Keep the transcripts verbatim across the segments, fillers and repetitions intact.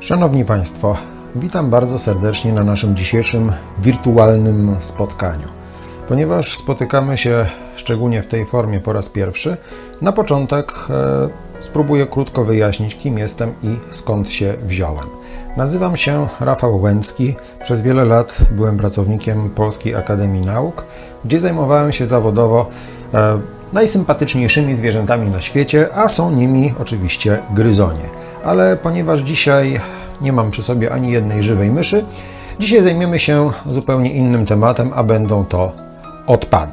Szanowni Państwo, witam bardzo serdecznie na naszym dzisiejszym wirtualnym spotkaniu. Ponieważ spotykamy się szczególnie w tej formie po raz pierwszy, na początek e, spróbuję krótko wyjaśnić, kim jestem i skąd się wziąłem. Nazywam się Rafał Łęcki, przez wiele lat byłem pracownikiem Polskiej Akademii Nauk, gdzie zajmowałem się zawodowo e, najsympatyczniejszymi zwierzętami na świecie, a są nimi oczywiście gryzonie. Ale ponieważ dzisiaj nie mam przy sobie ani jednej żywej myszy, dzisiaj zajmiemy się zupełnie innym tematem, a będą to odpady.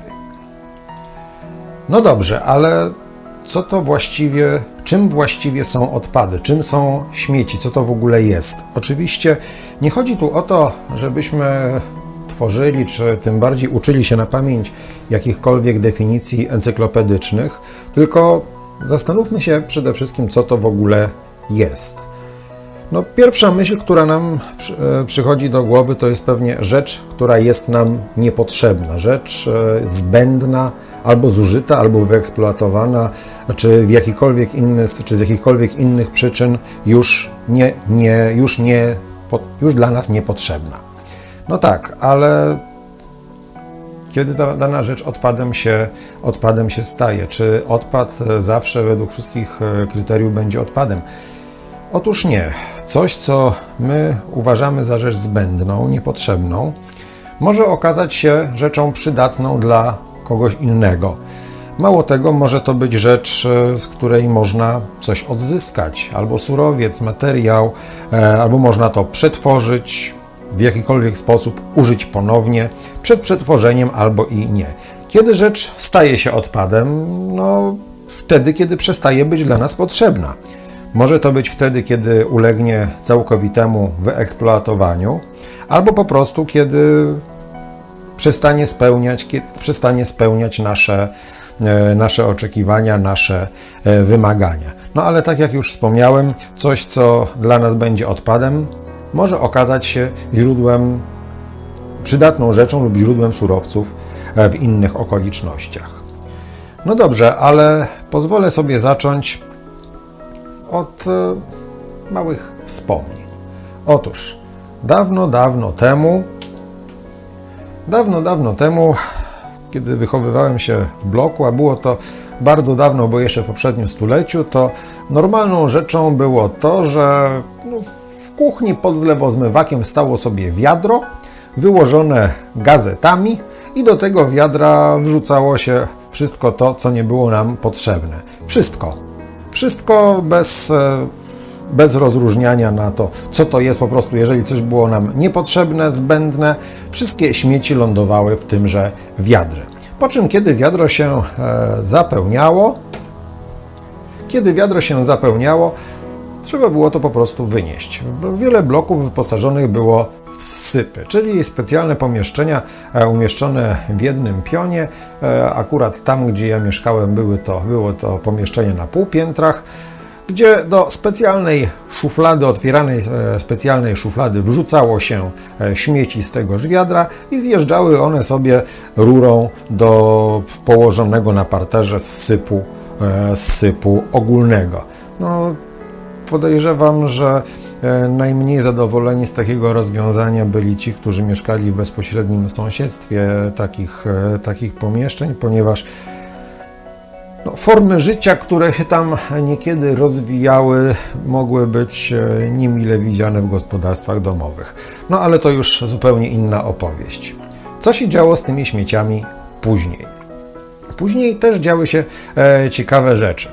No dobrze, ale co to właściwie, czym właściwie są odpady? Czym są śmieci? Co to w ogóle jest? Oczywiście nie chodzi tu o to, żebyśmy tworzyli, czy tym bardziej uczyli się na pamięć jakichkolwiek definicji encyklopedycznych, tylko zastanówmy się przede wszystkim, co to w ogóle jest. No, pierwsza myśl, która nam przy, e, przychodzi do głowy, to jest pewnie rzecz, która jest nam niepotrzebna, rzecz e, zbędna, albo zużyta, albo wyeksploatowana, czy w jakikolwiek inny, czy z jakichkolwiek innych przyczyn już nie, nie, już nie, już dla nas niepotrzebna. No tak, ale kiedy ta dana rzecz odpadem się, odpadem się staje? Czy odpad zawsze według wszystkich kryteriów będzie odpadem? Otóż nie. Coś, co my uważamy za rzecz zbędną, niepotrzebną, może okazać się rzeczą przydatną dla kogoś innego. Mało tego, może to być rzecz, z której można coś odzyskać, albo surowiec, materiał, albo można to przetworzyć, w jakikolwiek sposób użyć ponownie, przed przetworzeniem albo i nie. Kiedy rzecz staje się odpadem? No wtedy, kiedy przestaje być dla nas potrzebna. Może to być wtedy, kiedy ulegnie całkowitemu wyeksploatowaniu, albo po prostu, kiedy przestanie spełniać, kiedy przestanie spełniać nasze, nasze oczekiwania, nasze wymagania. No ale tak jak już wspomniałem, coś, co dla nas będzie odpadem, może okazać się źródłem, przydatną rzeczą lub źródłem surowców w innych okolicznościach. No dobrze, ale pozwolę sobie zacząć od małych wspomnień. Otóż dawno, dawno temu, dawno, dawno temu, kiedy wychowywałem się w bloku, a było to bardzo dawno, bo jeszcze w poprzednim stuleciu, to normalną rzeczą było to, że no, w kuchni pod zlewozmywakiem stało sobie wiadro wyłożone gazetami i do tego wiadra wrzucało się wszystko to, co nie było nam potrzebne. Wszystko. Wszystko bez, bez rozróżniania na to, co to jest po prostu, jeżeli coś było nam niepotrzebne, zbędne, wszystkie śmieci lądowały w tymże wiadrze. Po czym, kiedy wiadro się e, zapełniało, kiedy wiadro się zapełniało, trzeba było to po prostu wynieść. Wiele bloków wyposażonych było w sypy, czyli specjalne pomieszczenia umieszczone w jednym pionie. Akurat tam, gdzie ja mieszkałem, były to, było to pomieszczenie na półpiętrach, gdzie do specjalnej szuflady, otwieranej specjalnej szuflady wrzucało się śmieci z tegoż wiadra i zjeżdżały one sobie rurą do położonego na parterze sypu, sypu ogólnego. No, podejrzewam, że najmniej zadowoleni z takiego rozwiązania byli ci, którzy mieszkali w bezpośrednim sąsiedztwie takich, takich pomieszczeń, ponieważ no, formy życia, które się tam niekiedy rozwijały, mogły być niemile widziane w gospodarstwach domowych. No ale to już zupełnie inna opowieść. Co się działo z tymi śmieciami później? Później też działy się e, ciekawe rzeczy.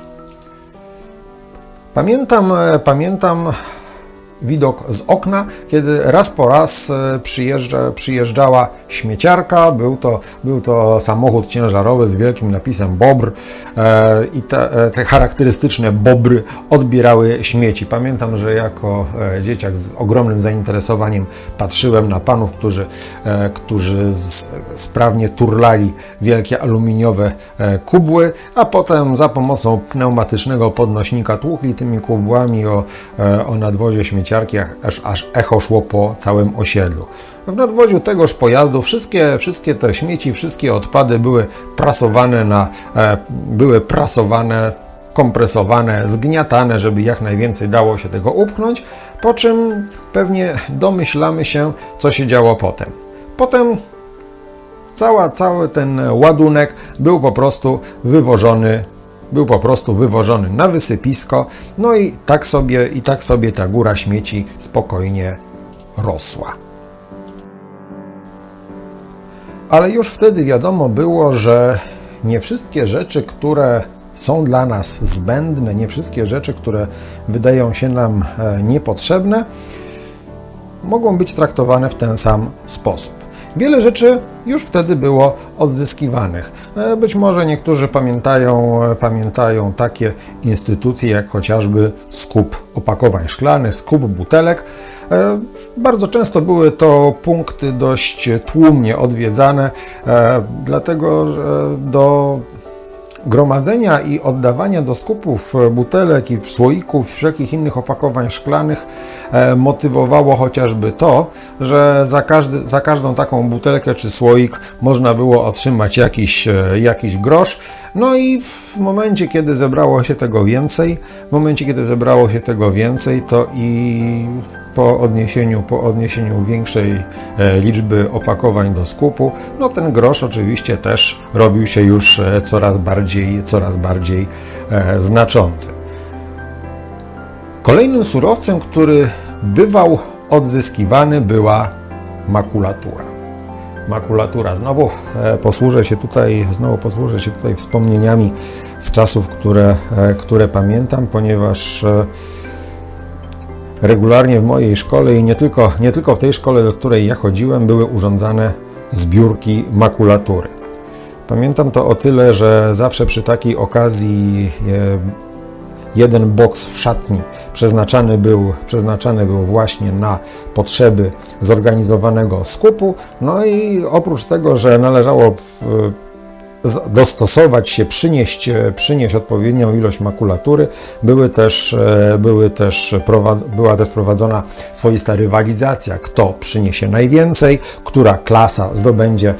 Pamiętam, pamiętam widok z okna, kiedy raz po raz przyjeżdża, przyjeżdżała śmieciarka. Był to, był to samochód ciężarowy z wielkim napisem Bobr e, i te, te charakterystyczne bobry odbierały śmieci. Pamiętam, że jako dzieciak z ogromnym zainteresowaniem patrzyłem na panów, którzy, e, którzy z, sprawnie turlali wielkie aluminiowe e, kubły, a potem za pomocą pneumatycznego podnośnika tłukli tymi kubłami o, e, o nadwozie śmieciarki, aż, aż echo szło po całym osiedlu. W nadwoziu tegoż pojazdu wszystkie, wszystkie te śmieci, wszystkie odpady były prasowane, na, e, były prasowane kompresowane, zgniatane, żeby jak najwięcej dało się tego upchnąć, po czym pewnie domyślamy się, co się działo potem. Potem cała, cały ten ładunek był po prostu wywożony, był po prostu wywożony na wysypisko, no i tak sobie, i tak sobie ta góra śmieci spokojnie rosła. Ale już wtedy wiadomo było, że nie wszystkie rzeczy, które są dla nas zbędne, nie wszystkie rzeczy, które wydają się nam niepotrzebne, mogą być traktowane w ten sam sposób. Wiele rzeczy już wtedy było odzyskiwanych. Być może niektórzy pamiętają, pamiętają takie instytucje jak chociażby skup opakowań szklanych, skup butelek. Bardzo często były to punkty dość tłumnie odwiedzane, dlatego że do gromadzenia i oddawania do skupów butelek i słoików, wszelkich innych opakowań szklanych motywowało chociażby to, że za, każdy, za każdą taką butelkę czy słoik można było otrzymać jakiś, jakiś grosz. No i w momencie, kiedy zebrało się tego więcej, w momencie, kiedy zebrało się tego więcej, to i po odniesieniu, po odniesieniu większej liczby opakowań do skupu, no ten grosz oczywiście też robił się już coraz bardziej, coraz bardziej e, znaczący. Kolejnym surowcem, który bywał odzyskiwany, była makulatura. Makulatura. Znowu e, posłużę się tutaj, znowu posłużę się tutaj wspomnieniami z czasów, które, e, które pamiętam, ponieważ e, regularnie w mojej szkole i nie tylko, nie tylko w tej szkole, do której ja chodziłem, były urządzane zbiórki makulatury. Pamiętam to o tyle, że zawsze przy takiej okazji jeden boks w szatni przeznaczany był, przeznaczany był właśnie na potrzeby zorganizowanego skupu. No i oprócz tego, że należało dostosować się, przynieść, przynieść odpowiednią ilość makulatury, były też, były też była też prowadzona swoista rywalizacja, kto przyniesie najwięcej, która klasa zdobędzie,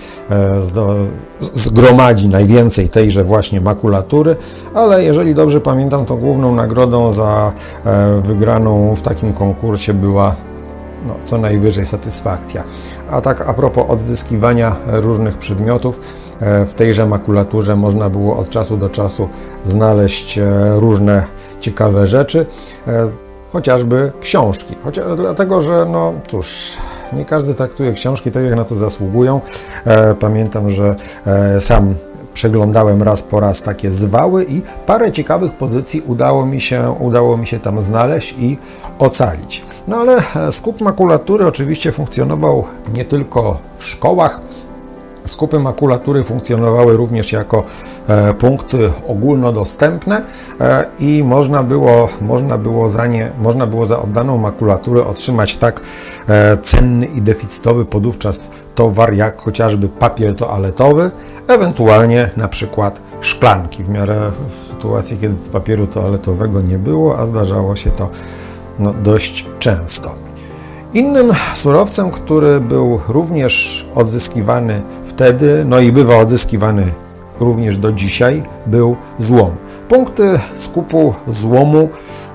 zgromadzi najwięcej tejże właśnie makulatury, ale jeżeli dobrze pamiętam, to główną nagrodą za wygraną w takim konkursie była no, co najwyżej satysfakcja. A tak a propos odzyskiwania różnych przedmiotów, w tejże makulaturze można było od czasu do czasu znaleźć różne ciekawe rzeczy, chociażby książki. Chociaż dlatego, że no cóż, nie każdy traktuje książki tak, jak na to zasługują. Pamiętam, że sam przeglądałem raz po raz takie zwały i parę ciekawych pozycji udało mi się, udało mi się tam znaleźć i ocalić. No ale skup makulatury oczywiście funkcjonował nie tylko w szkołach. Skupy makulatury funkcjonowały również jako e, punkty ogólnodostępne e, i można było, można, było za nie, można było za oddaną makulaturę otrzymać tak e, cenny i deficytowy podówczas towar jak chociażby papier toaletowy, ewentualnie na przykład szklanki, w miarę w sytuacji, kiedy papieru toaletowego nie było, a zdarzało się to no, dość często. Innym surowcem, który był również odzyskiwany wtedy, no i bywa odzyskiwany również do dzisiaj, był złom. Punkty skupu złomu,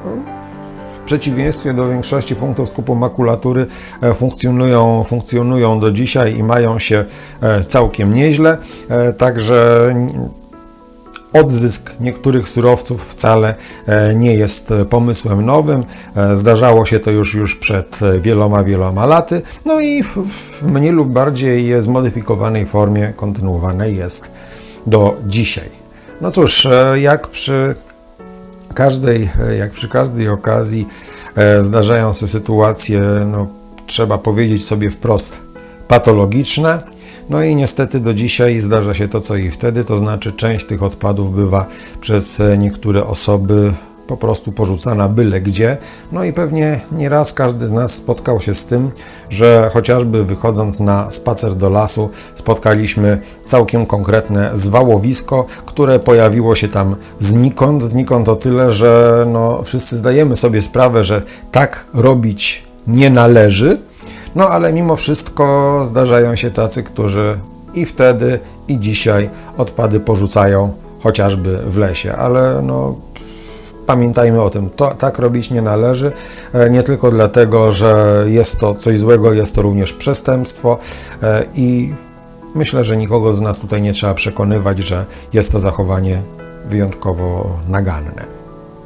w przeciwieństwie do większości punktów skupu makulatury, funkcjonują, funkcjonują do dzisiaj i mają się całkiem nieźle, także odzysk niektórych surowców wcale nie jest pomysłem nowym. Zdarzało się to już, już przed wieloma, wieloma laty. No i w mniej lub bardziej zmodyfikowanej formie kontynuowane jest do dzisiaj. No cóż, jak przy każdej, jak przy każdej okazji zdarzają się sytuacje, no, trzeba powiedzieć sobie wprost, patologiczne. No i niestety do dzisiaj zdarza się to, co i wtedy, to znaczy część tych odpadów bywa przez niektóre osoby po prostu porzucana byle gdzie. No i pewnie nieraz każdy z nas spotkał się z tym, że chociażby wychodząc na spacer do lasu spotkaliśmy całkiem konkretne zwałowisko, które pojawiło się tam znikąd. Znikąd o tyle, że no, wszyscy zdajemy sobie sprawę, że tak robić nie należy. No ale mimo wszystko zdarzają się tacy, którzy i wtedy, i dzisiaj odpady porzucają chociażby w lesie, ale no pamiętajmy o tym, to, tak robić nie należy, nie tylko dlatego, że jest to coś złego, jest to również przestępstwo i myślę, że nikogo z nas tutaj nie trzeba przekonywać, że jest to zachowanie wyjątkowo naganne.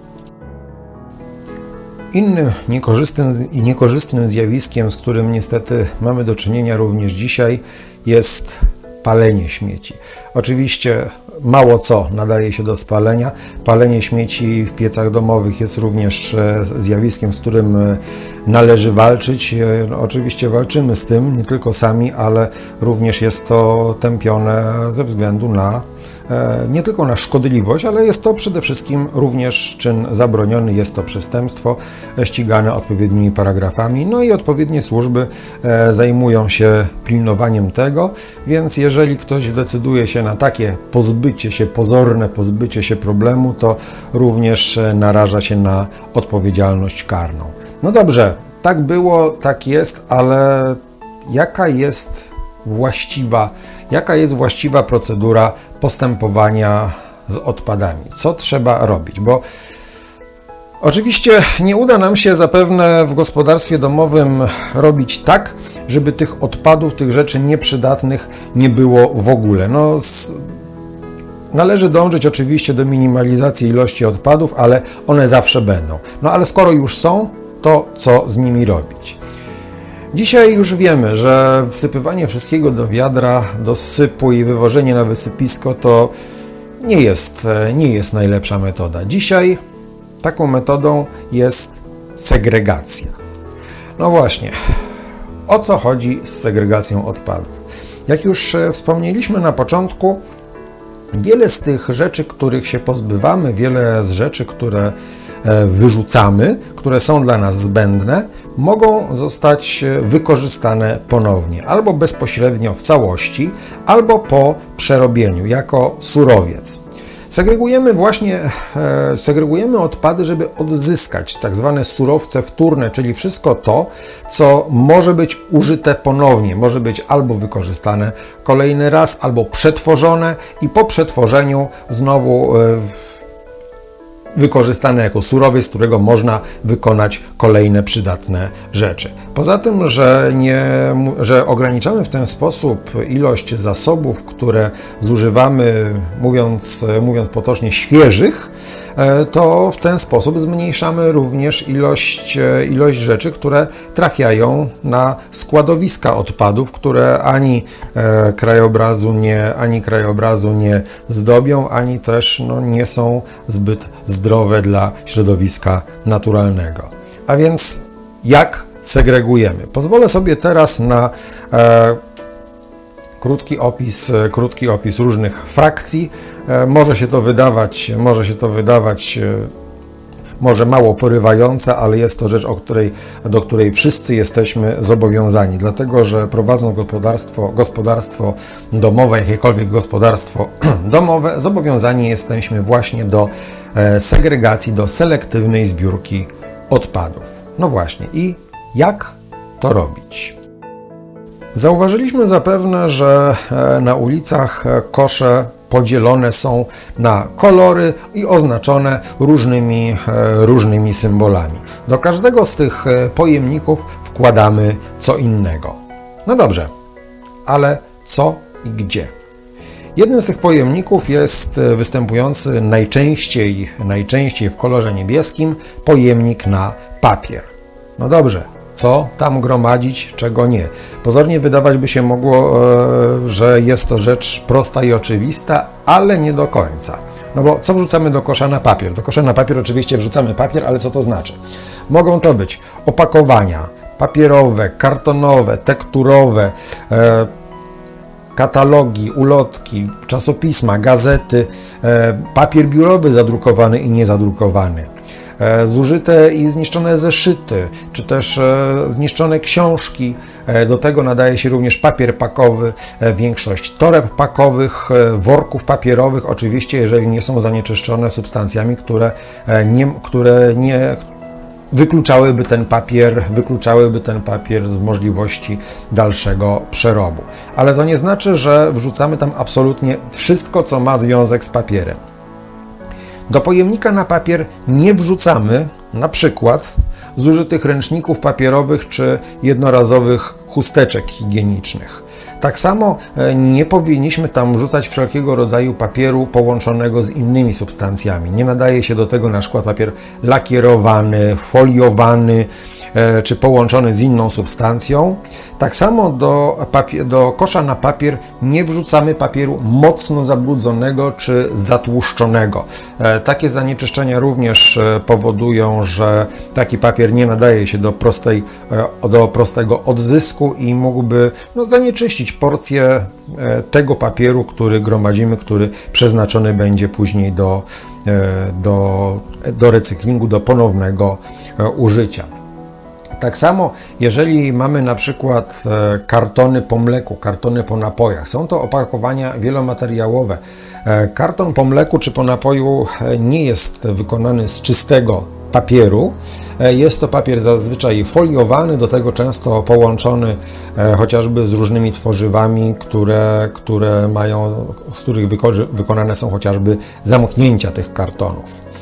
Innym niekorzystnym, niekorzystnym zjawiskiem, z którym niestety mamy do czynienia również dzisiaj, jest palenie śmieci. Oczywiście mało co nadaje się do spalenia. Palenie śmieci w piecach domowych jest również zjawiskiem, z którym należy walczyć. Oczywiście walczymy z tym, nie tylko sami, ale również jest to tępione ze względu na nie tylko na szkodliwość, ale jest to przede wszystkim również czyn zabroniony, jest to przestępstwo ścigane odpowiednimi paragrafami, no i odpowiednie służby zajmują się pilnowaniem tego, więc jeżeli ktoś zdecyduje się na takie pozbycie się, pozorne pozbycie się problemu, to również naraża się na odpowiedzialność karną. No dobrze, tak było, tak jest, ale jaka jest właściwa, jaka jest właściwa procedura postępowania z odpadami? Co trzeba robić? Bo oczywiście nie uda nam się zapewne w gospodarstwie domowym robić tak, żeby tych odpadów, tych rzeczy nieprzydatnych nie było w ogóle. No, z... Należy dążyć oczywiście do minimalizacji ilości odpadów, ale one zawsze będą. No ale skoro już są, to co z nimi robić? Dzisiaj już wiemy, że wsypywanie wszystkiego do wiadra, do sypu i wywożenie na wysypisko to nie jest, nie jest najlepsza metoda. Dzisiaj taką metodą jest segregacja. No właśnie, o co chodzi z segregacją odpadów? Jak już wspomnieliśmy na początku, wiele z tych rzeczy, których się pozbywamy, wiele z rzeczy, które wyrzucamy, które są dla nas zbędne, mogą zostać wykorzystane ponownie, albo bezpośrednio w całości, albo po przerobieniu, jako surowiec. Segregujemy właśnie, e, segregujemy odpady, żeby odzyskać tak zwane surowce wtórne, czyli wszystko to, co może być użyte ponownie, może być albo wykorzystane kolejny raz, albo przetworzone i po przetworzeniu znowu e, wykorzystane jako surowiec, z którego można wykonać kolejne przydatne rzeczy. Poza tym, że, nie, że ograniczamy w ten sposób ilość zasobów, które zużywamy, mówiąc, mówiąc potocznie, świeżych, to w ten sposób zmniejszamy również ilość, ilość rzeczy, które trafiają na składowiska odpadów, które ani krajobrazu nie, ani krajobrazu nie zdobią, ani też no, nie są zbyt zdrowe dla środowiska naturalnego. A więc jak segregujemy? Pozwolę sobie teraz na e, Krótki opis, krótki opis różnych frakcji. Może się to wydawać, może się to wydawać może mało porywające, ale jest to rzecz, o której, do której wszyscy jesteśmy zobowiązani, dlatego że prowadząc gospodarstwo, gospodarstwo domowe, jakiekolwiek gospodarstwo domowe, zobowiązani jesteśmy właśnie do segregacji, do selektywnej zbiórki odpadów. No właśnie, i jak to robić? Zauważyliśmy zapewne, że na ulicach kosze podzielone są na kolory i oznaczone różnymi, różnymi symbolami. Do każdego z tych pojemników wkładamy co innego. No dobrze, ale co i gdzie? Jednym z tych pojemników jest występujący najczęściej, najczęściej w kolorze niebieskim pojemnik na papier. No dobrze. Co tam gromadzić, czego nie. Pozornie wydawać by się mogło, że jest to rzecz prosta i oczywista, ale nie do końca. No bo co wrzucamy do kosza na papier? Do kosza na papier oczywiście wrzucamy papier, ale co to znaczy? Mogą to być opakowania papierowe, kartonowe, tekturowe, e, katalogi, ulotki, czasopisma, gazety, e, papier biurowy zadrukowany i niezadrukowany. Zużyte i zniszczone zeszyty, czy też zniszczone książki. Do tego nadaje się również papier pakowy, większość toreb pakowych, worków papierowych, oczywiście jeżeli nie są zanieczyszczone substancjami, które nie, które nie wykluczałyby ten papier, wykluczałyby ten papier z możliwości dalszego przerobu. Ale to nie znaczy, że wrzucamy tam absolutnie wszystko, co ma związek z papierem. Do pojemnika na papier nie wrzucamy na przykład zużytych ręczników papierowych czy jednorazowych chusteczek higienicznych. Tak samo nie powinniśmy tam wrzucać wszelkiego rodzaju papieru połączonego z innymi substancjami. Nie nadaje się do tego na przykład papier lakierowany, foliowany czy połączony z inną substancją. Tak samo do, papier, do kosza na papier nie wrzucamy papieru mocno zabrudzonego czy zatłuszczonego. Takie zanieczyszczenia również powodują, że taki papier nie nadaje się do, prostej, do prostego odzysku i mógłby no, zanieczyścić porcję tego papieru, który gromadzimy, który przeznaczony będzie później do, do, do recyklingu, do ponownego użycia. Tak samo, jeżeli mamy na przykład kartony po mleku, kartony po napojach, są to opakowania wielomateriałowe. Karton po mleku czy po napoju nie jest wykonany z czystego papieru. Jest to papier zazwyczaj foliowany, do tego często połączony chociażby z różnymi tworzywami, które, które mają, z których wykonane są chociażby zamknięcia tych kartonów.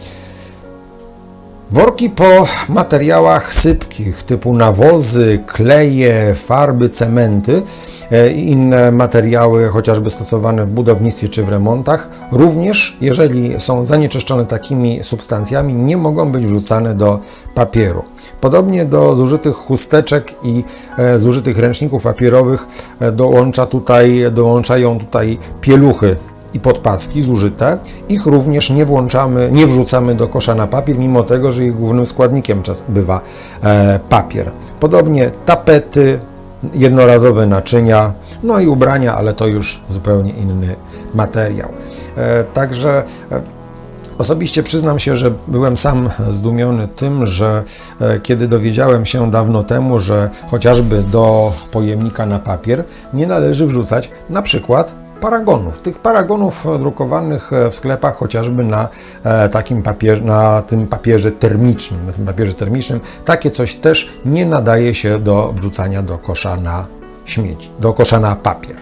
Worki po materiałach sypkich typu nawozy, kleje, farby, cementy i inne materiały chociażby stosowane w budownictwie czy w remontach również, jeżeli są zanieczyszczone takimi substancjami, nie mogą być wrzucane do papieru. Podobnie do zużytych chusteczek i zużytych ręczników papierowych dołącza tutaj, dołączają tutaj pieluchy i podpaski zużyte, ich również nie włączamy, nie wrzucamy do kosza na papier, mimo tego, że ich głównym składnikiem czas bywa e, papier. Podobnie tapety, jednorazowe naczynia, no i ubrania, ale to już zupełnie inny materiał. E, także e, Osobiście przyznam się, że byłem sam zdumiony tym, że e, kiedy dowiedziałem się dawno temu, że chociażby do pojemnika na papier nie należy wrzucać na przykład paragonów. Tych paragonów drukowanych w sklepach chociażby na e, takim papierze, na tym papierze termicznym, na tym papierze termicznym, takie coś też nie nadaje się do wrzucania do kosza na śmieci, do kosza na papier.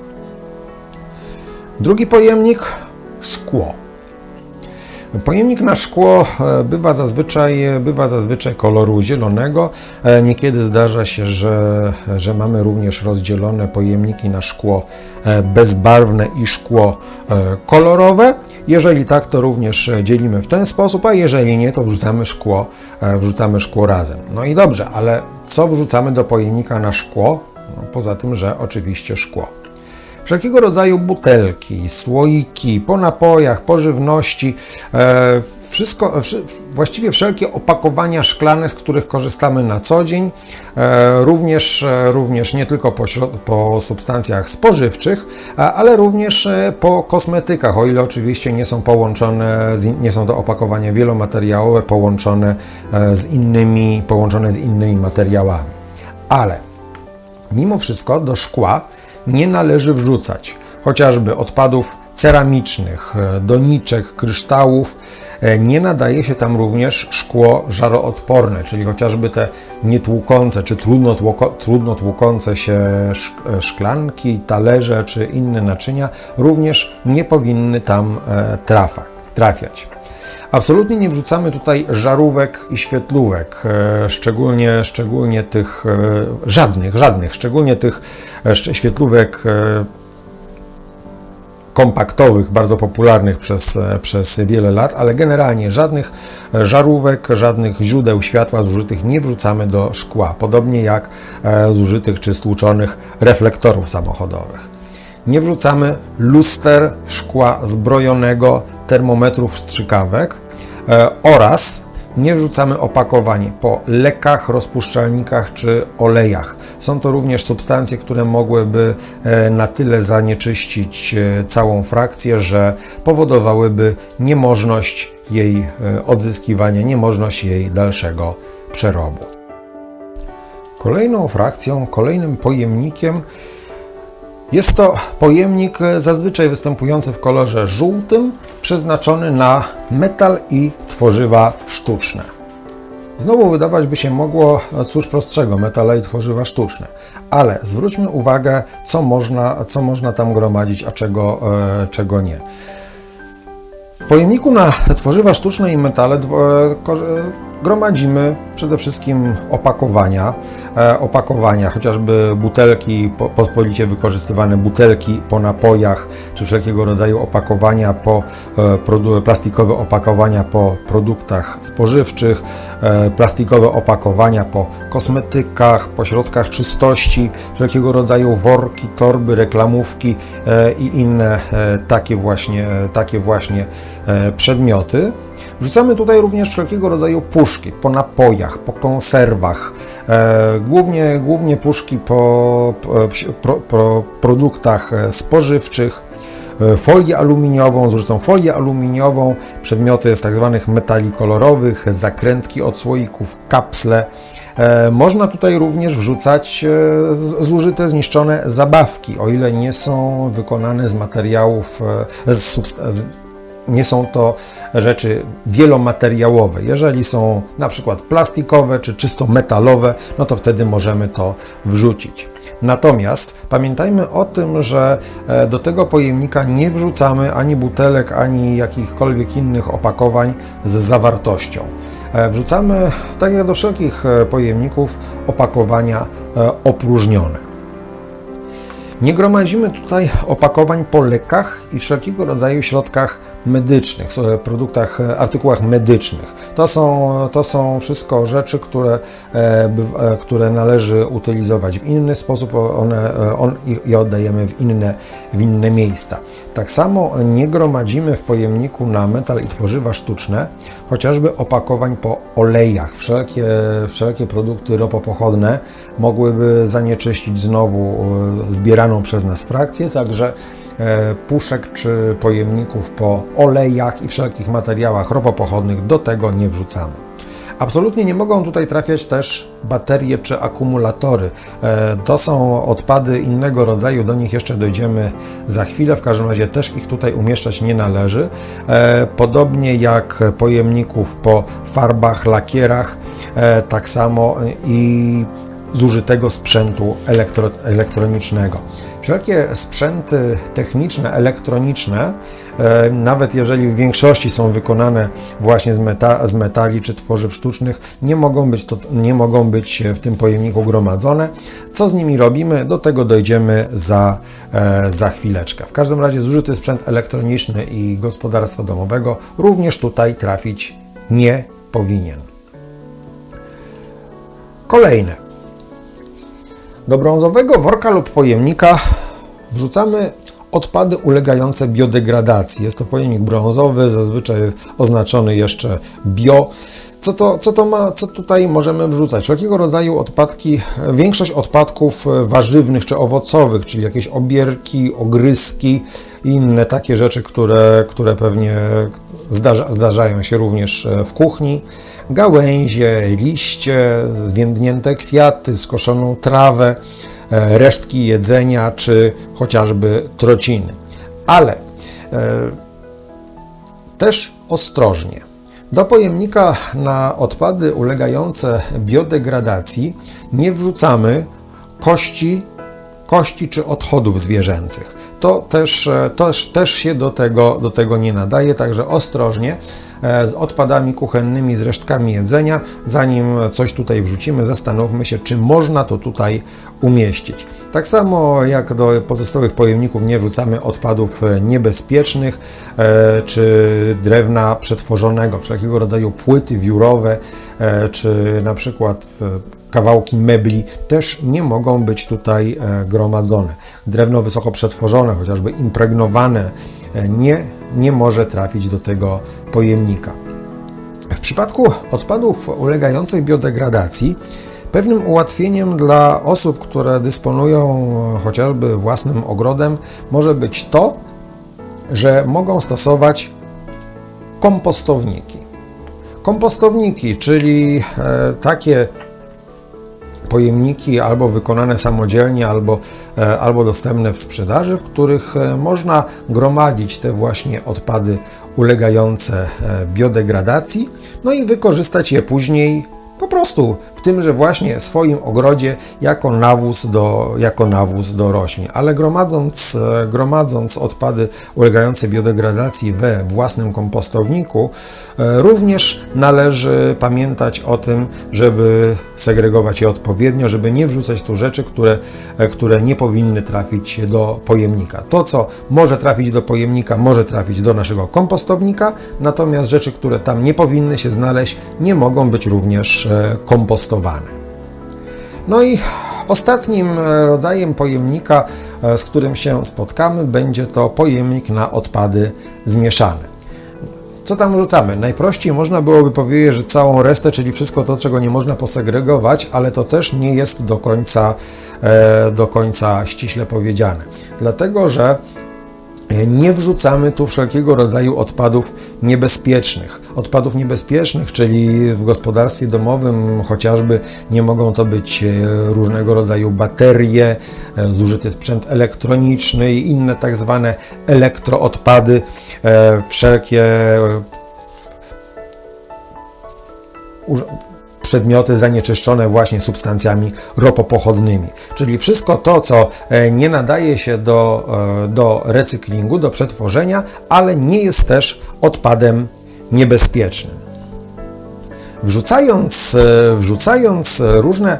Drugi pojemnik, szkło. Pojemnik na szkło bywa zazwyczaj, bywa zazwyczaj koloru zielonego. Niekiedy zdarza się, że, że mamy również rozdzielone pojemniki na szkło bezbarwne i szkło kolorowe. Jeżeli tak, to również dzielimy w ten sposób, a jeżeli nie, to wrzucamy szkło, wrzucamy szkło razem. No i dobrze, ale co wrzucamy do pojemnika na szkło? No, poza tym, że oczywiście szkło. Wszelkiego rodzaju butelki, słoiki, po napojach, po żywności, e, wszystko, właściwie wszelkie opakowania szklane, z których korzystamy na co dzień, e, również, e, również nie tylko po, po substancjach spożywczych, a, ale również e, po kosmetykach, o ile oczywiście nie są połączone, z, nie są to opakowania wielomateriałowe połączone e, z innymi, połączone z innymi materiałami. Ale mimo wszystko do szkła nie należy wrzucać chociażby odpadów ceramicznych, doniczek, kryształów. Nie nadaje się tam również szkło żaroodporne, czyli chociażby te nietłukące czy trudno, tłuko, trudno tłukące się szklanki, talerze czy inne naczynia również nie powinny tam trafiać. Absolutnie nie wrzucamy tutaj żarówek i świetlówek, szczególnie, szczególnie tych żadnych, żadnych, szczególnie tych świetlówek kompaktowych, bardzo popularnych przez, przez wiele lat, ale generalnie żadnych żarówek, żadnych źródeł światła zużytych nie wrzucamy do szkła, podobnie jak zużytych czy stłuczonych reflektorów samochodowych. Nie wrzucamy luster, szkła zbrojonego, termometrów strzykawek e, oraz nie wrzucamy opakowań po lekach, rozpuszczalnikach czy olejach. Są to również substancje, które mogłyby e, na tyle zanieczyścić e, całą frakcję, że powodowałyby niemożność jej e, odzyskiwania, niemożność jej dalszego przerobu. Kolejną frakcją, kolejnym pojemnikiem jest to pojemnik zazwyczaj występujący w kolorze żółtym, przeznaczony na metal i tworzywa sztuczne. Znowu wydawać by się mogło, cóż prostszego, metale i tworzywa sztuczne, ale zwróćmy uwagę, co można, co można tam gromadzić, a czego, e, czego nie. W pojemniku na tworzywa sztuczne i metale gromadzimy przede wszystkim opakowania, e, opakowania, chociażby butelki, po, pospolicie wykorzystywane butelki po napojach, czy wszelkiego rodzaju opakowania po e, produ, plastikowe opakowania po produktach spożywczych, e, plastikowe opakowania po kosmetykach, po środkach czystości, wszelkiego rodzaju worki, torby, reklamówki e, i inne e, takie właśnie, e, takie właśnie e, przedmioty. Wrzucamy tutaj również wszelkiego rodzaju puszki po napojach, po konserwach, e, głównie, głównie puszki po, po, po produktach spożywczych, e, folię aluminiową, zużytą folię aluminiową, przedmioty z tak zwanych metali kolorowych, zakrętki od słoików, kapsle. E, można tutaj również wrzucać e, zużyte, zniszczone zabawki, o ile nie są wykonane z materiałów, e, z substancji. Nie są to rzeczy wielomateriałowe. Jeżeli są na przykład plastikowe czy czysto metalowe, no to wtedy możemy to wrzucić. Natomiast pamiętajmy o tym, że do tego pojemnika nie wrzucamy ani butelek, ani jakichkolwiek innych opakowań z zawartością. Wrzucamy, tak jak do wszelkich pojemników, opakowania opróżnione. Nie gromadzimy tutaj opakowań po lekach i wszelkiego rodzaju środkach medycznych, produktach, artykułach medycznych. To są, to są wszystko rzeczy, które, które należy utylizować w inny sposób, one, on, je oddajemy w inne, w inne miejsca. Tak samo nie gromadzimy w pojemniku na metal i tworzywa sztuczne chociażby opakowań po olejach. Wszelkie, wszelkie produkty ropopochodne mogłyby zanieczyścić znowu zbieraną przez nas frakcję, także puszek czy pojemników po olejach i wszelkich materiałach ropopochodnych do tego nie wrzucamy. Absolutnie nie mogą tutaj trafiać też baterie czy akumulatory. To są odpady innego rodzaju, do nich jeszcze dojdziemy za chwilę, w każdym razie też ich tutaj umieszczać nie należy. Podobnie jak pojemników po farbach, lakierach, tak samo i zużytego sprzętu elektro, elektronicznego. Wszelkie sprzęty techniczne, elektroniczne, e, nawet jeżeli w większości są wykonane właśnie z, meta, z metali czy tworzyw sztucznych, nie mogą być, to, nie mogą być w tym pojemniku gromadzone. Co z nimi robimy? Do tego dojdziemy za, e, za chwileczkę. W każdym razie zużyty sprzęt elektroniczny i gospodarstwa domowego również tutaj trafić nie powinien. Kolejne. Do brązowego worka lub pojemnika wrzucamy odpady ulegające biodegradacji. Jest to pojemnik brązowy, zazwyczaj oznaczony jeszcze bio. Co to, co to ma, co tutaj możemy wrzucać? Wszelkiego rodzaju odpadki, większość odpadków warzywnych czy owocowych, czyli jakieś obierki, ogryzki i inne takie rzeczy, które, które pewnie zdarza, zdarzają się również w kuchni. Gałęzie, liście, zwiędnięte kwiaty, skoszoną trawę, resztki jedzenia czy chociażby trociny. Ale e, też ostrożnie. Do pojemnika na odpady ulegające biodegradacji nie wrzucamy kości, kości czy odchodów zwierzęcych. To też, też, też się do tego, do tego nie nadaje, także ostrożnie z odpadami kuchennymi, z resztkami jedzenia. Zanim coś tutaj wrzucimy, zastanówmy się, czy można to tutaj umieścić. Tak samo jak do pozostałych pojemników nie wrzucamy odpadów niebezpiecznych czy drewna przetworzonego, wszelkiego rodzaju płyty wiórowe czy na przykład kawałki mebli też nie mogą być tutaj gromadzone. Drewno wysoko przetworzone, chociażby impregnowane, nie, nie może trafić do tego pojemnika. W przypadku odpadów ulegających biodegradacji pewnym ułatwieniem dla osób, które dysponują chociażby własnym ogrodem, może być to, że mogą stosować kompostowniki. Kompostowniki, czyli takie pojemniki albo wykonane samodzielnie, albo, albo dostępne w sprzedaży, w których można gromadzić te właśnie odpady ulegające biodegradacji, no i wykorzystać je później po prostu w tymże właśnie swoim ogrodzie jako nawóz do, jako nawóz do roślin. Ale gromadząc, gromadząc odpady ulegające biodegradacji we własnym kompostowniku, również należy pamiętać o tym, żeby segregować je odpowiednio, żeby nie wrzucać tu rzeczy, które, które nie powinny trafić do pojemnika. To, co może trafić do pojemnika, może trafić do naszego kompostownika, natomiast rzeczy, które tam nie powinny się znaleźć, nie mogą być również kompostowane. No i ostatnim rodzajem pojemnika, z którym się spotkamy, będzie to pojemnik na odpady zmieszane. Co tam wrzucamy? Najprościej można byłoby powiedzieć, że całą resztę, czyli wszystko to, czego nie można posegregować, ale to też nie jest do końca, do końca ściśle powiedziane. Dlatego, że nie wrzucamy tu wszelkiego rodzaju odpadów niebezpiecznych. Odpadów niebezpiecznych, czyli w gospodarstwie domowym chociażby nie mogą to być różnego rodzaju baterie, zużyty sprzęt elektroniczny i inne tak zwane elektroodpady, wszelkie przedmioty zanieczyszczone właśnie substancjami ropopochodnymi. Czyli wszystko to, co nie nadaje się do, do recyklingu, do przetworzenia, ale nie jest też odpadem niebezpiecznym. Wrzucając, wrzucając różne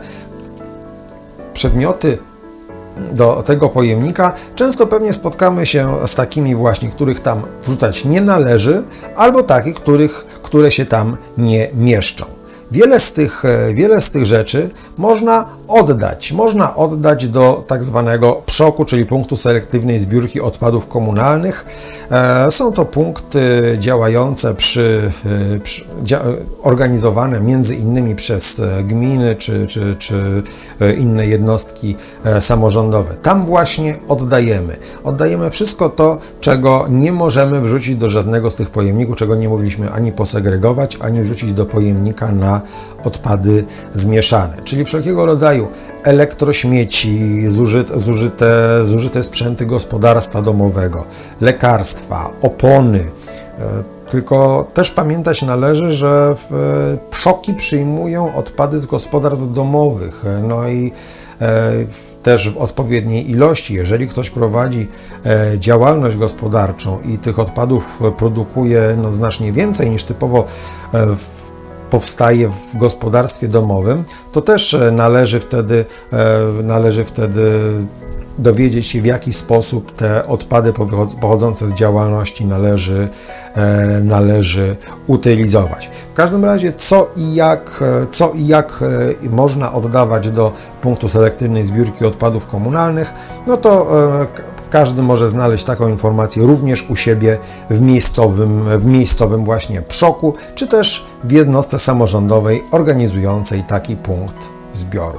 przedmioty do tego pojemnika, często pewnie spotkamy się z takimi właśnie, których tam wrzucać nie należy, albo takich, których, które się tam nie mieszczą. Wiele z tych, wiele z tych rzeczy można oddać. Można oddać do tak zwanego PSZOK-u, czyli punktu selektywnej zbiórki odpadów komunalnych. Są to punkty działające przy, przy dzia, organizowane między innymi przez gminy czy, czy, czy inne jednostki samorządowe. Tam właśnie oddajemy. Oddajemy wszystko to, czego nie możemy wrzucić do żadnego z tych pojemników, czego nie mogliśmy ani posegregować, ani wrzucić do pojemnika na odpady zmieszane, czyli wszelkiego rodzaju elektrośmieci, zużyte, zużyte, zużyte sprzęty gospodarstwa domowego, lekarstwa, opony. Tylko też pamiętać należy, że PSZOK-i przyjmują odpady z gospodarstw domowych, no i też w odpowiedniej ilości. Jeżeli ktoś prowadzi działalność gospodarczą i tych odpadów produkuje no, znacznie więcej niż typowo w powstaje w gospodarstwie domowym, to też należy wtedy, należy wtedy dowiedzieć się, w jaki sposób te odpady pochodzące z działalności należy, należy utylizować. W każdym razie, co i jak, co i jak można oddawać do punktu selektywnej zbiórki odpadów komunalnych, no to każdy może znaleźć taką informację również u siebie w miejscowym, w miejscowym właśnie PSZOK-u, czy też w jednostce samorządowej organizującej taki punkt zbioru.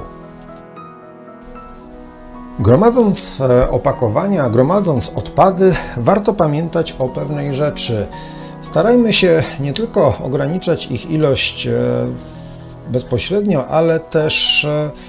Gromadząc opakowania, gromadząc odpady, warto pamiętać o pewnej rzeczy. Starajmy się nie tylko ograniczać ich ilość bezpośrednio, ale też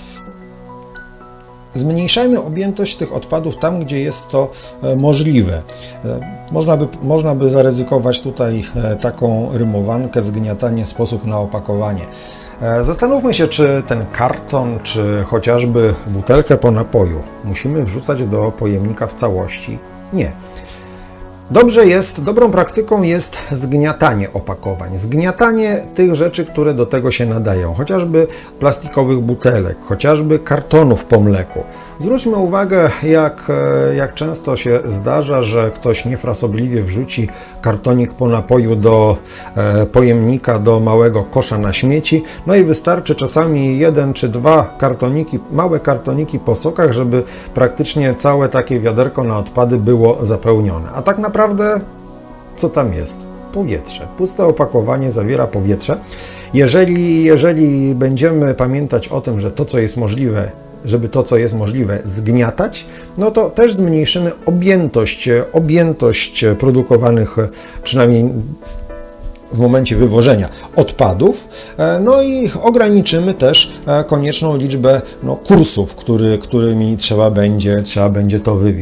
zmniejszajmy objętość tych odpadów tam, gdzie jest to możliwe. Można by, można by zaryzykować tutaj taką rymowankę: zgniatanie, sposób na opakowanie. Zastanówmy się, czy ten karton, czy chociażby butelkę po napoju musimy wrzucać do pojemnika w całości? Nie. Dobrze jest, dobrą praktyką jest zgniatanie opakowań, zgniatanie tych rzeczy, które do tego się nadają, chociażby plastikowych butelek, chociażby kartonów po mleku. Zwróćmy uwagę, jak, jak często się zdarza, że ktoś niefrasobliwie wrzuci kartonik po napoju do e, pojemnika, do małego kosza na śmieci, no i wystarczy czasami jeden czy dwa kartoniki, małe kartoniki po sokach, żeby praktycznie całe takie wiaderko na odpady było zapełnione. A tak naprawdę Naprawdę, co tam jest? Powietrze. Puste opakowanie zawiera powietrze. Jeżeli, jeżeli będziemy pamiętać o tym, że to, co jest możliwe, żeby to, co jest możliwe, zgniatać, no to też zmniejszymy objętość, objętość produkowanych, przynajmniej w momencie wywożenia odpadów, no i ograniczymy też konieczną liczbę no, kursów, który, którymi trzeba będzie, trzeba będzie to wywieźć.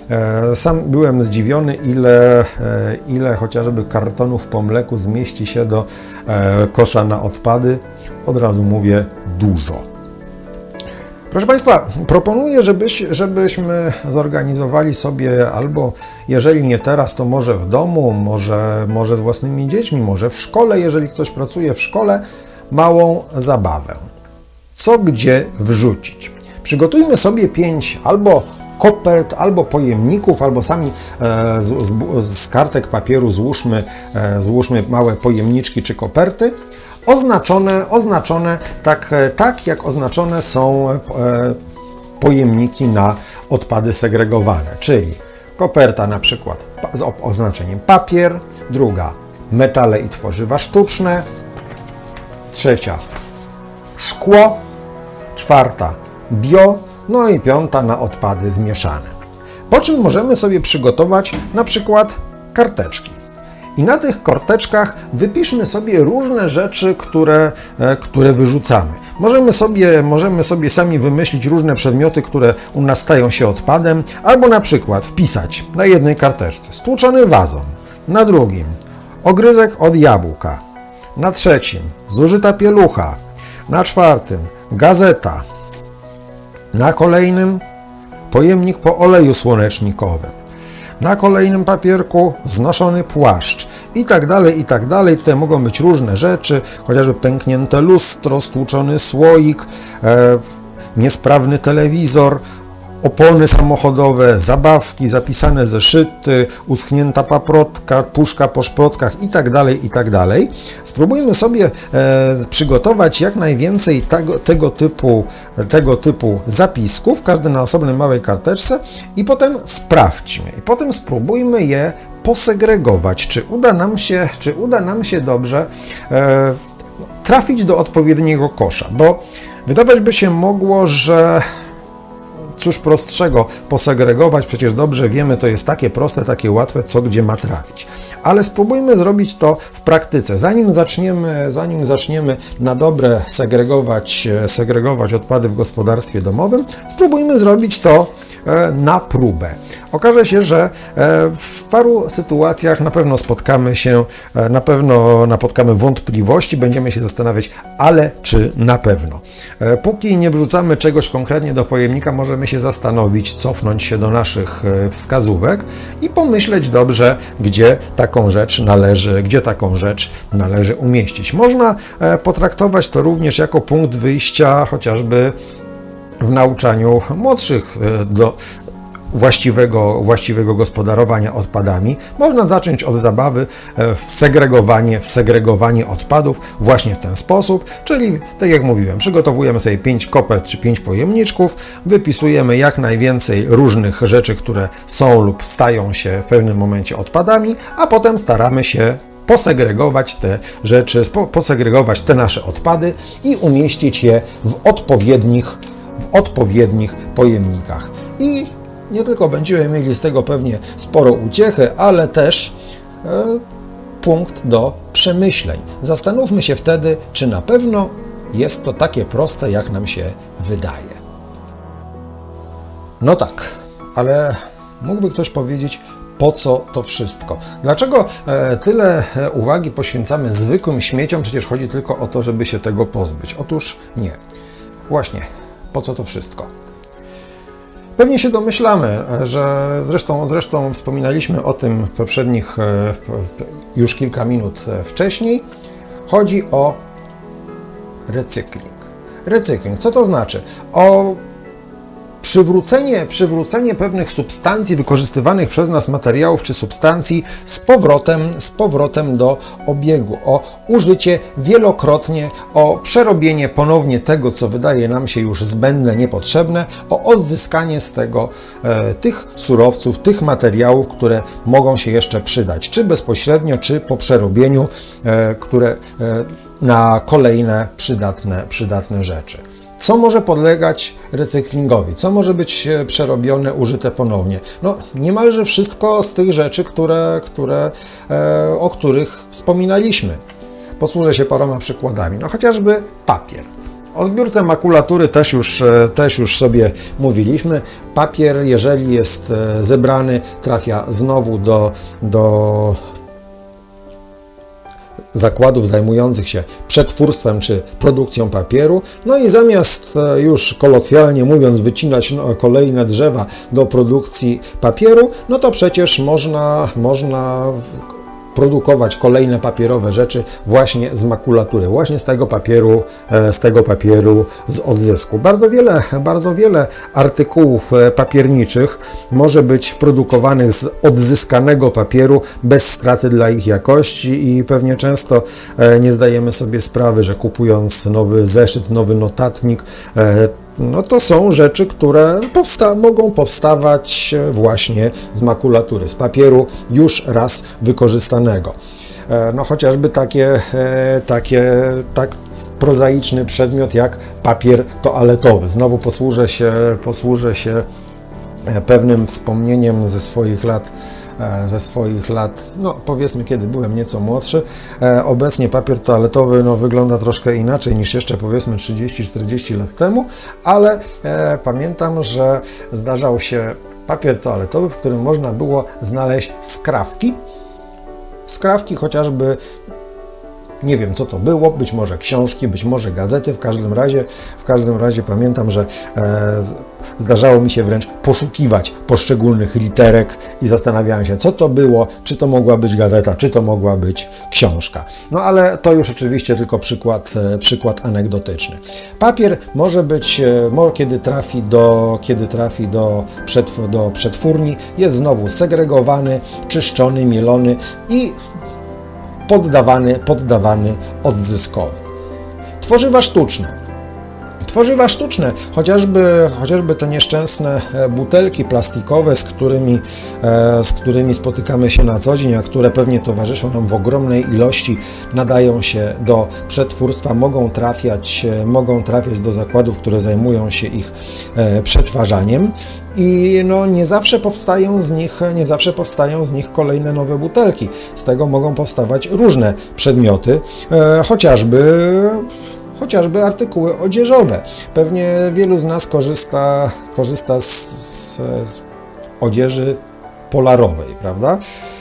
Sam byłem zdziwiony, ile, ile chociażby kartonów po mleku zmieści się do kosza na odpady. Od razu mówię, dużo. Proszę Państwa, proponuję, żebyś, żebyśmy zorganizowali sobie albo, jeżeli nie teraz, to może w domu, może, może z własnymi dziećmi, może w szkole, jeżeli ktoś pracuje w szkole, małą zabawę. Co gdzie wrzucić? Przygotujmy sobie pięć albo kopert, albo pojemników, albo sami e, z, z, z kartek papieru złóżmy, e, złóżmy małe pojemniczki czy koperty, oznaczone, oznaczone tak, tak jak oznaczone są e, pojemniki na odpady segregowane, czyli koperta na przykład z oznaczeniem papier, druga metale i tworzywa sztuczne, trzecia szkło, czwarta bio, no i piąta na odpady zmieszane. Po czym możemy sobie przygotować na przykład karteczki. I na tych karteczkach wypiszmy sobie różne rzeczy, które, które wyrzucamy. Możemy sobie, możemy sobie sami wymyślić różne przedmioty, które u nas stają się odpadem, albo na przykład wpisać na jednej karteczce stłuczony wazon, na drugim ogryzek od jabłka, na trzecim zużyta pielucha, na czwartym gazeta, na kolejnym pojemnik po oleju słonecznikowym, na kolejnym papierku znoszony płaszcz i tak dalej, i tak dalej. Tutaj mogą być różne rzeczy, chociażby pęknięte lustro, stłuczony słoik, e, niesprawny telewizor, opony samochodowe, zabawki, zapisane zeszyty, uschnięta paprotka, puszka po szprotkach i tak dalej, i tak dalej. Spróbujmy sobie e, przygotować jak najwięcej tego, tego, typu, tego typu zapisków, każdy na osobnej małej karteczce i potem sprawdźmy. I potem spróbujmy je posegregować, czy uda nam się, czy uda nam się dobrze e, trafić do odpowiedniego kosza, bo wydawać by się mogło, że cóż prostszego posegregować, przecież dobrze wiemy, to jest takie proste, takie łatwe, co gdzie ma trafić. Ale spróbujmy zrobić to w praktyce. Zanim zaczniemy, zanim zaczniemy na dobre segregować, segregować odpady w gospodarstwie domowym, spróbujmy zrobić to na próbę. Okaże się, że w paru sytuacjach na pewno spotkamy się, na pewno napotkamy wątpliwości, będziemy się zastanawiać, ale czy na pewno. Póki nie wrzucamy czegoś konkretnie do pojemnika, możemy się zastanowić, cofnąć się do naszych wskazówek i pomyśleć dobrze, gdzie taką rzecz należy, gdzie taką rzecz należy umieścić. Można potraktować to również jako punkt wyjścia chociażby w nauczaniu młodszych do właściwego, właściwego gospodarowania odpadami. Można zacząć od zabawy w segregowanie, w segregowanie odpadów właśnie w ten sposób, czyli tak jak mówiłem, przygotowujemy sobie pięć kopert czy pięć pojemniczków, wypisujemy jak najwięcej różnych rzeczy, które są lub stają się w pewnym momencie odpadami, a potem staramy się posegregować te rzeczy, posegregować te nasze odpady i umieścić je w odpowiednich, w odpowiednich pojemnikach. I nie tylko będziemy mieli z tego pewnie sporo uciechy, ale też e, punkt do przemyśleń. Zastanówmy się wtedy, czy na pewno jest to takie proste, jak nam się wydaje. No tak, ale mógłby ktoś powiedzieć, po co to wszystko? Dlaczego e, tyle uwagi poświęcamy zwykłym śmieciom? Przecież chodzi tylko o to, żeby się tego pozbyć. Otóż nie. Właśnie, po co to wszystko? Pewnie się domyślamy, że zresztą, zresztą wspominaliśmy o tym w poprzednich, już kilka minut wcześniej. Chodzi o recykling. Recykling, co to znaczy? O Przywrócenie, przywrócenie pewnych substancji, wykorzystywanych przez nas materiałów czy substancji z powrotem, z powrotem do obiegu, o użycie wielokrotnie, o przerobienie ponownie tego, co wydaje nam się już zbędne, niepotrzebne, o odzyskanie z tego e, tych surowców, tych materiałów, które mogą się jeszcze przydać, czy bezpośrednio, czy po przerobieniu, e, które e, na kolejne przydatne, przydatne rzeczy. Co może podlegać recyklingowi? Co może być przerobione, użyte ponownie? No, niemalże wszystko z tych rzeczy, które, które, e, o których wspominaliśmy. Posłużę się paroma przykładami. No, chociażby papier. O zbiórce makulatury też już, też już sobie mówiliśmy. Papier, jeżeli jest zebrany, trafia znowu do, do zakładów zajmujących się przetwórstwem czy produkcją papieru. No i zamiast, już kolokwialnie mówiąc, wycinać kolejne drzewa do produkcji papieru, no to przecież można, można produkować kolejne papierowe rzeczy właśnie z makulatury, właśnie z tego papieru, z tego papieru z odzysku. Bardzo wiele, bardzo wiele artykułów papierniczych może być produkowanych z odzyskanego papieru bez straty dla ich jakości i pewnie często nie zdajemy sobie sprawy, że kupując nowy zeszyt, nowy notatnik, no to są rzeczy, które powsta mogą powstawać właśnie z makulatury, z papieru już raz wykorzystanego. No chociażby takie, takie tak prozaiczny przedmiot jak papier toaletowy. Znowu posłużę się, posłużę się pewnym wspomnieniem ze swoich lat, ze swoich lat, no powiedzmy, kiedy byłem nieco młodszy. Obecnie papier toaletowy no, wygląda troszkę inaczej niż jeszcze powiedzmy trzydzieści czterdzieści lat temu, ale e, pamiętam, że zdarzał się papier toaletowy, w którym można było znaleźć skrawki. Skrawki chociażby, nie wiem co to było, być może książki, być może gazety, w każdym razie, w każdym razie pamiętam, że e, zdarzało mi się wręcz poszukiwać poszczególnych literek i zastanawiałem się, co to było, czy to mogła być gazeta, czy to mogła być książka. No ale to już oczywiście tylko przykład, e, przykład anegdotyczny. Papier może być, e, może, kiedy trafi, do, kiedy trafi do, przetw do przetwórni, jest znowu segregowany, czyszczony, mielony i poddawany, poddawany odzyskowi. Tworzywa sztuczne. Tworzywa sztuczne, chociażby, chociażby te nieszczęsne butelki plastikowe, z którymi, z którymi spotykamy się na co dzień, a które pewnie towarzyszą nam w ogromnej ilości, nadają się do przetwórstwa, mogą trafiać, mogą trafiać do zakładów, które zajmują się ich przetwarzaniem. I no, nie zawsze powstają z nich, nie zawsze powstają z nich kolejne nowe butelki. Z tego mogą powstawać różne przedmioty, e, chociażby, chociażby artykuły odzieżowe. Pewnie wielu z nas korzysta, korzysta z, z, z odzieży polarowej, prawda?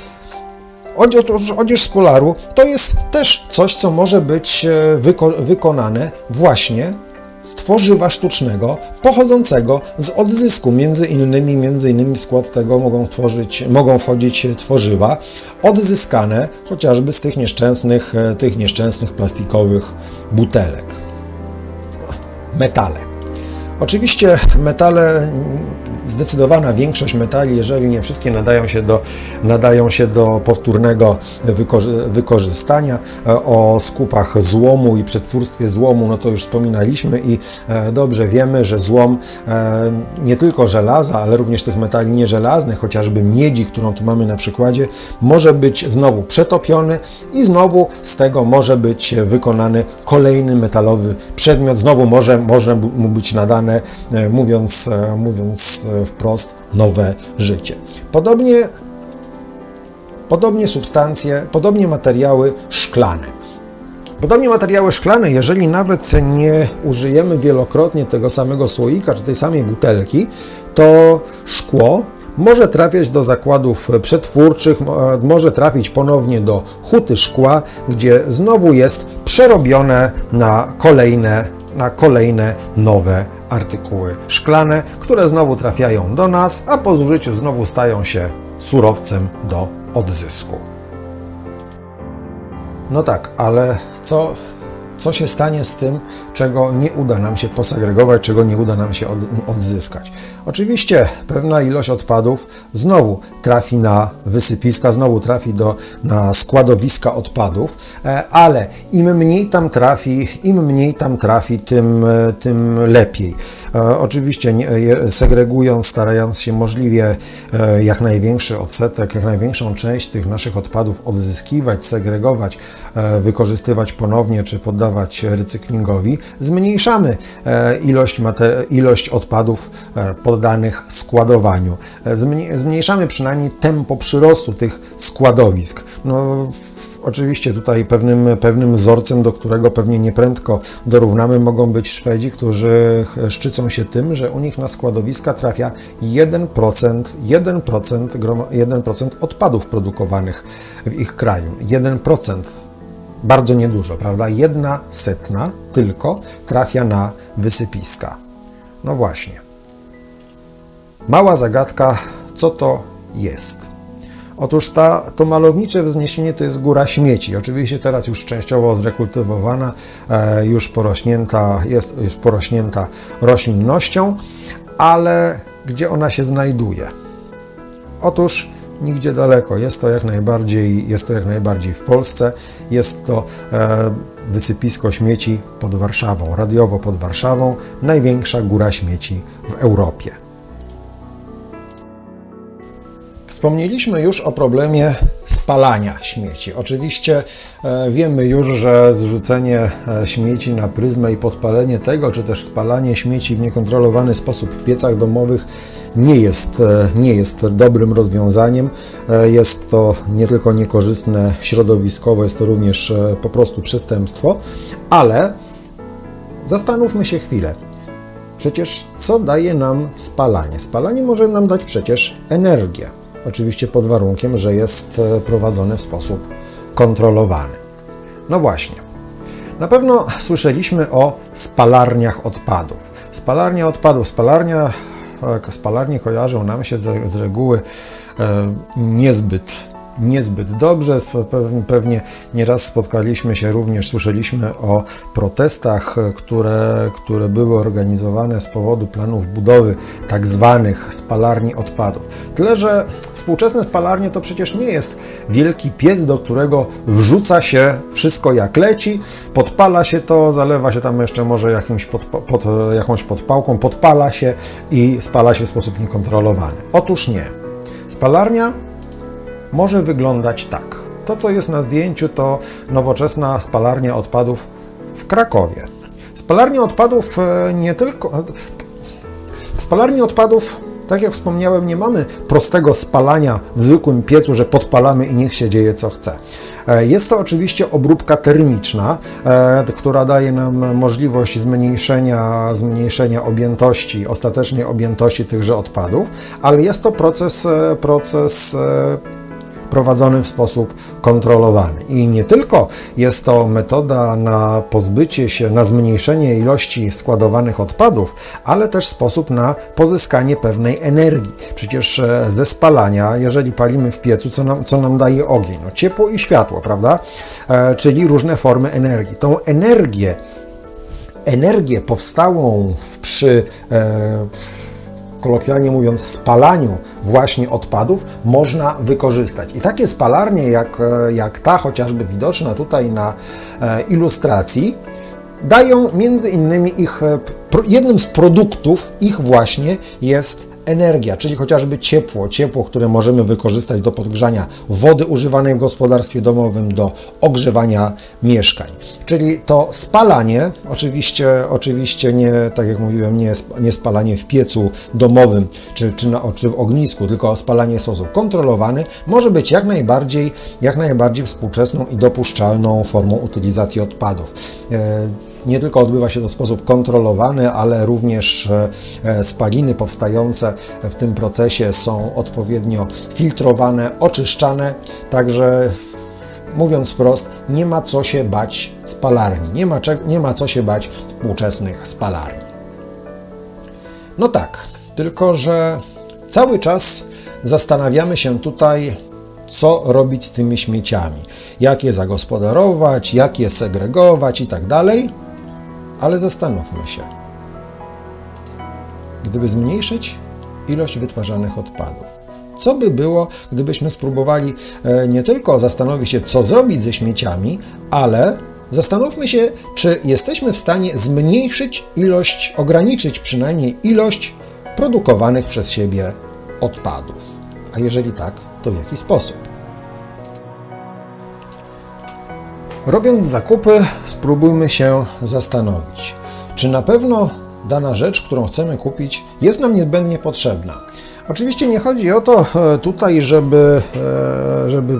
Odzież z polaru to jest też coś, co może być wyko wykonane właśnie z tworzywa sztucznego pochodzącego z odzysku. Między innymi, między innymi w skład tego mogą, tworzyć, mogą wchodzić tworzywa odzyskane chociażby z tych nieszczęsnych, tych nieszczęsnych plastikowych butelek. Metale. Oczywiście metale, zdecydowana większość metali, jeżeli nie wszystkie, nadają się do, nadają się do powtórnego wykorzystania. O skupach złomu i przetwórstwie złomu, no to już wspominaliśmy i dobrze wiemy, że złom nie tylko żelaza, ale również tych metali nieżelaznych, chociażby miedzi, którą tu mamy na przykładzie, może być znowu przetopiony i znowu z tego może być wykonany kolejny metalowy przedmiot, znowu może, może mu być nadane, mówiąc, mówiąc wprost, nowe życie. Podobnie, podobnie substancje, podobnie materiały szklane. Podobnie materiały szklane, jeżeli nawet nie użyjemy wielokrotnie tego samego słoika czy tej samej butelki, to szkło może trafiać do zakładów przetwórczych, może trafić ponownie do huty szkła, gdzie znowu jest przerobione na kolejne, na kolejne nowe artykuły szklane, które znowu trafiają do nas, a po zużyciu znowu stają się surowcem do odzysku. No tak, ale co, co się stanie z tym, czego nie uda nam się posegregować, czego nie uda nam się od, odzyskać? Oczywiście pewna ilość odpadów znowu trafi na wysypiska, znowu trafi do, na składowiska odpadów, ale im mniej tam trafi, im mniej tam trafi, tym, tym lepiej. Oczywiście nie, segregując, starając się możliwie jak największy odsetek, jak największą część tych naszych odpadów odzyskiwać, segregować, wykorzystywać ponownie czy poddawać recyklingowi, zmniejszamy ilość, ilość odpadów poddanych składowaniu. Zmniejszamy przynajmniej tempo przyrostu tych składowisk. No, Oczywiście tutaj pewnym, pewnym wzorcem, do którego pewnie nieprędko dorównamy, mogą być Szwedzi, którzy szczycą się tym, że u nich na składowiska trafia jeden procent, jeden procent, jeden procent odpadów produkowanych w ich kraju. jeden procent. Bardzo niedużo, prawda? Jedna setna tylko trafia na wysypiska. No właśnie. Mała zagadka, co to jest? Otóż ta, to malownicze wzniesienie to jest góra śmieci. Oczywiście teraz już częściowo zrekultywowana, e, już porośnięta, jest już porośnięta roślinnością, ale gdzie ona się znajduje? Otóż nigdzie daleko. Jest to jak najbardziej, jest to jak najbardziej w Polsce. Jest to e, wysypisko śmieci pod Warszawą, radiowo pod Warszawą, największa góra śmieci w Europie. Wspomnieliśmy już o problemie spalania śmieci. Oczywiście e, wiemy już, że zrzucenie e, śmieci na pryzmę i podpalenie tego, czy też spalanie śmieci w niekontrolowany sposób w piecach domowych nie jest, e, nie jest dobrym rozwiązaniem. E, jest to nie tylko niekorzystne środowiskowo, jest to również e, po prostu przestępstwo, ale zastanówmy się chwilę. Przecież co daje nam spalanie? Spalanie może nam dać przecież energię. Oczywiście pod warunkiem, że jest prowadzone w sposób kontrolowany. No właśnie. Na pewno słyszeliśmy o spalarniach odpadów. Spalarnia odpadów. Spalarnia, spalarnie kojarzą nam się z, z reguły e, niezbyt niezbyt dobrze. Pewnie nieraz spotkaliśmy się również, słyszeliśmy o protestach, które, które były organizowane z powodu planów budowy tak zwanych spalarni odpadów. Tyle, że współczesne spalarnie to przecież nie jest wielki piec, do którego wrzuca się wszystko jak leci, podpala się to, zalewa się tam jeszcze może jakimś pod, pod, jakąś podpałką, podpala się i spala się w sposób niekontrolowany. Otóż nie. Spalarnia może wyglądać tak. To, co jest na zdjęciu, to nowoczesna spalarnia odpadów w Krakowie. Spalarnia odpadów nie tylko... W spalarni odpadów, tak jak wspomniałem, nie mamy prostego spalania w zwykłym piecu, że podpalamy i niech się dzieje co chce. Jest to oczywiście obróbka termiczna, która daje nam możliwość zmniejszenia, zmniejszenia objętości, ostatecznej objętości tychże odpadów, ale jest to proces, proces prowadzony w sposób kontrolowany. I nie tylko jest to metoda na pozbycie się, na zmniejszenie ilości składowanych odpadów, ale też sposób na pozyskanie pewnej energii. Przecież ze spalania, jeżeli palimy w piecu, co nam, co nam daje ogień? No, ciepło i światło, prawda? E, czyli różne formy energii. Tą energię, energię powstałą przy e, kolokwialnie mówiąc, spalaniu właśnie odpadów można wykorzystać. I takie spalarnie jak, jak ta chociażby widoczna tutaj na ilustracji dają między innymi ich, jednym z produktów ich właśnie jest energia, czyli chociażby ciepło, ciepło, które możemy wykorzystać do podgrzania wody używanej w gospodarstwie domowym, do ogrzewania mieszkań. Czyli to spalanie, oczywiście, oczywiście nie, tak jak mówiłem, nie, nie spalanie w piecu domowym czy, czy, na, czy w ognisku, tylko spalanie w sposób kontrolowany, może być jak najbardziej, jak najbardziej współczesną i dopuszczalną formą utylizacji odpadów. Nie tylko odbywa się to w sposób kontrolowany, ale również spaliny powstające w tym procesie są odpowiednio filtrowane, oczyszczane, także mówiąc wprost, nie ma co się bać spalarni, nie ma, nie ma co się bać współczesnych spalarni. No tak, tylko że cały czas zastanawiamy się tutaj, co robić z tymi śmieciami, jak je zagospodarować, jak je segregować i tak dalej. Ale zastanówmy się, gdyby zmniejszyć ilość wytwarzanych odpadów, co by było, gdybyśmy spróbowali nie tylko zastanowić się, co zrobić ze śmieciami, ale zastanówmy się, czy jesteśmy w stanie zmniejszyć ilość, ograniczyć przynajmniej ilość produkowanych przez siebie odpadów. A jeżeli tak, to w jaki sposób? Robiąc zakupy, spróbujmy się zastanowić, czy na pewno dana rzecz, którą chcemy kupić, jest nam niezbędnie potrzebna. Oczywiście nie chodzi o to tutaj, żeby, żeby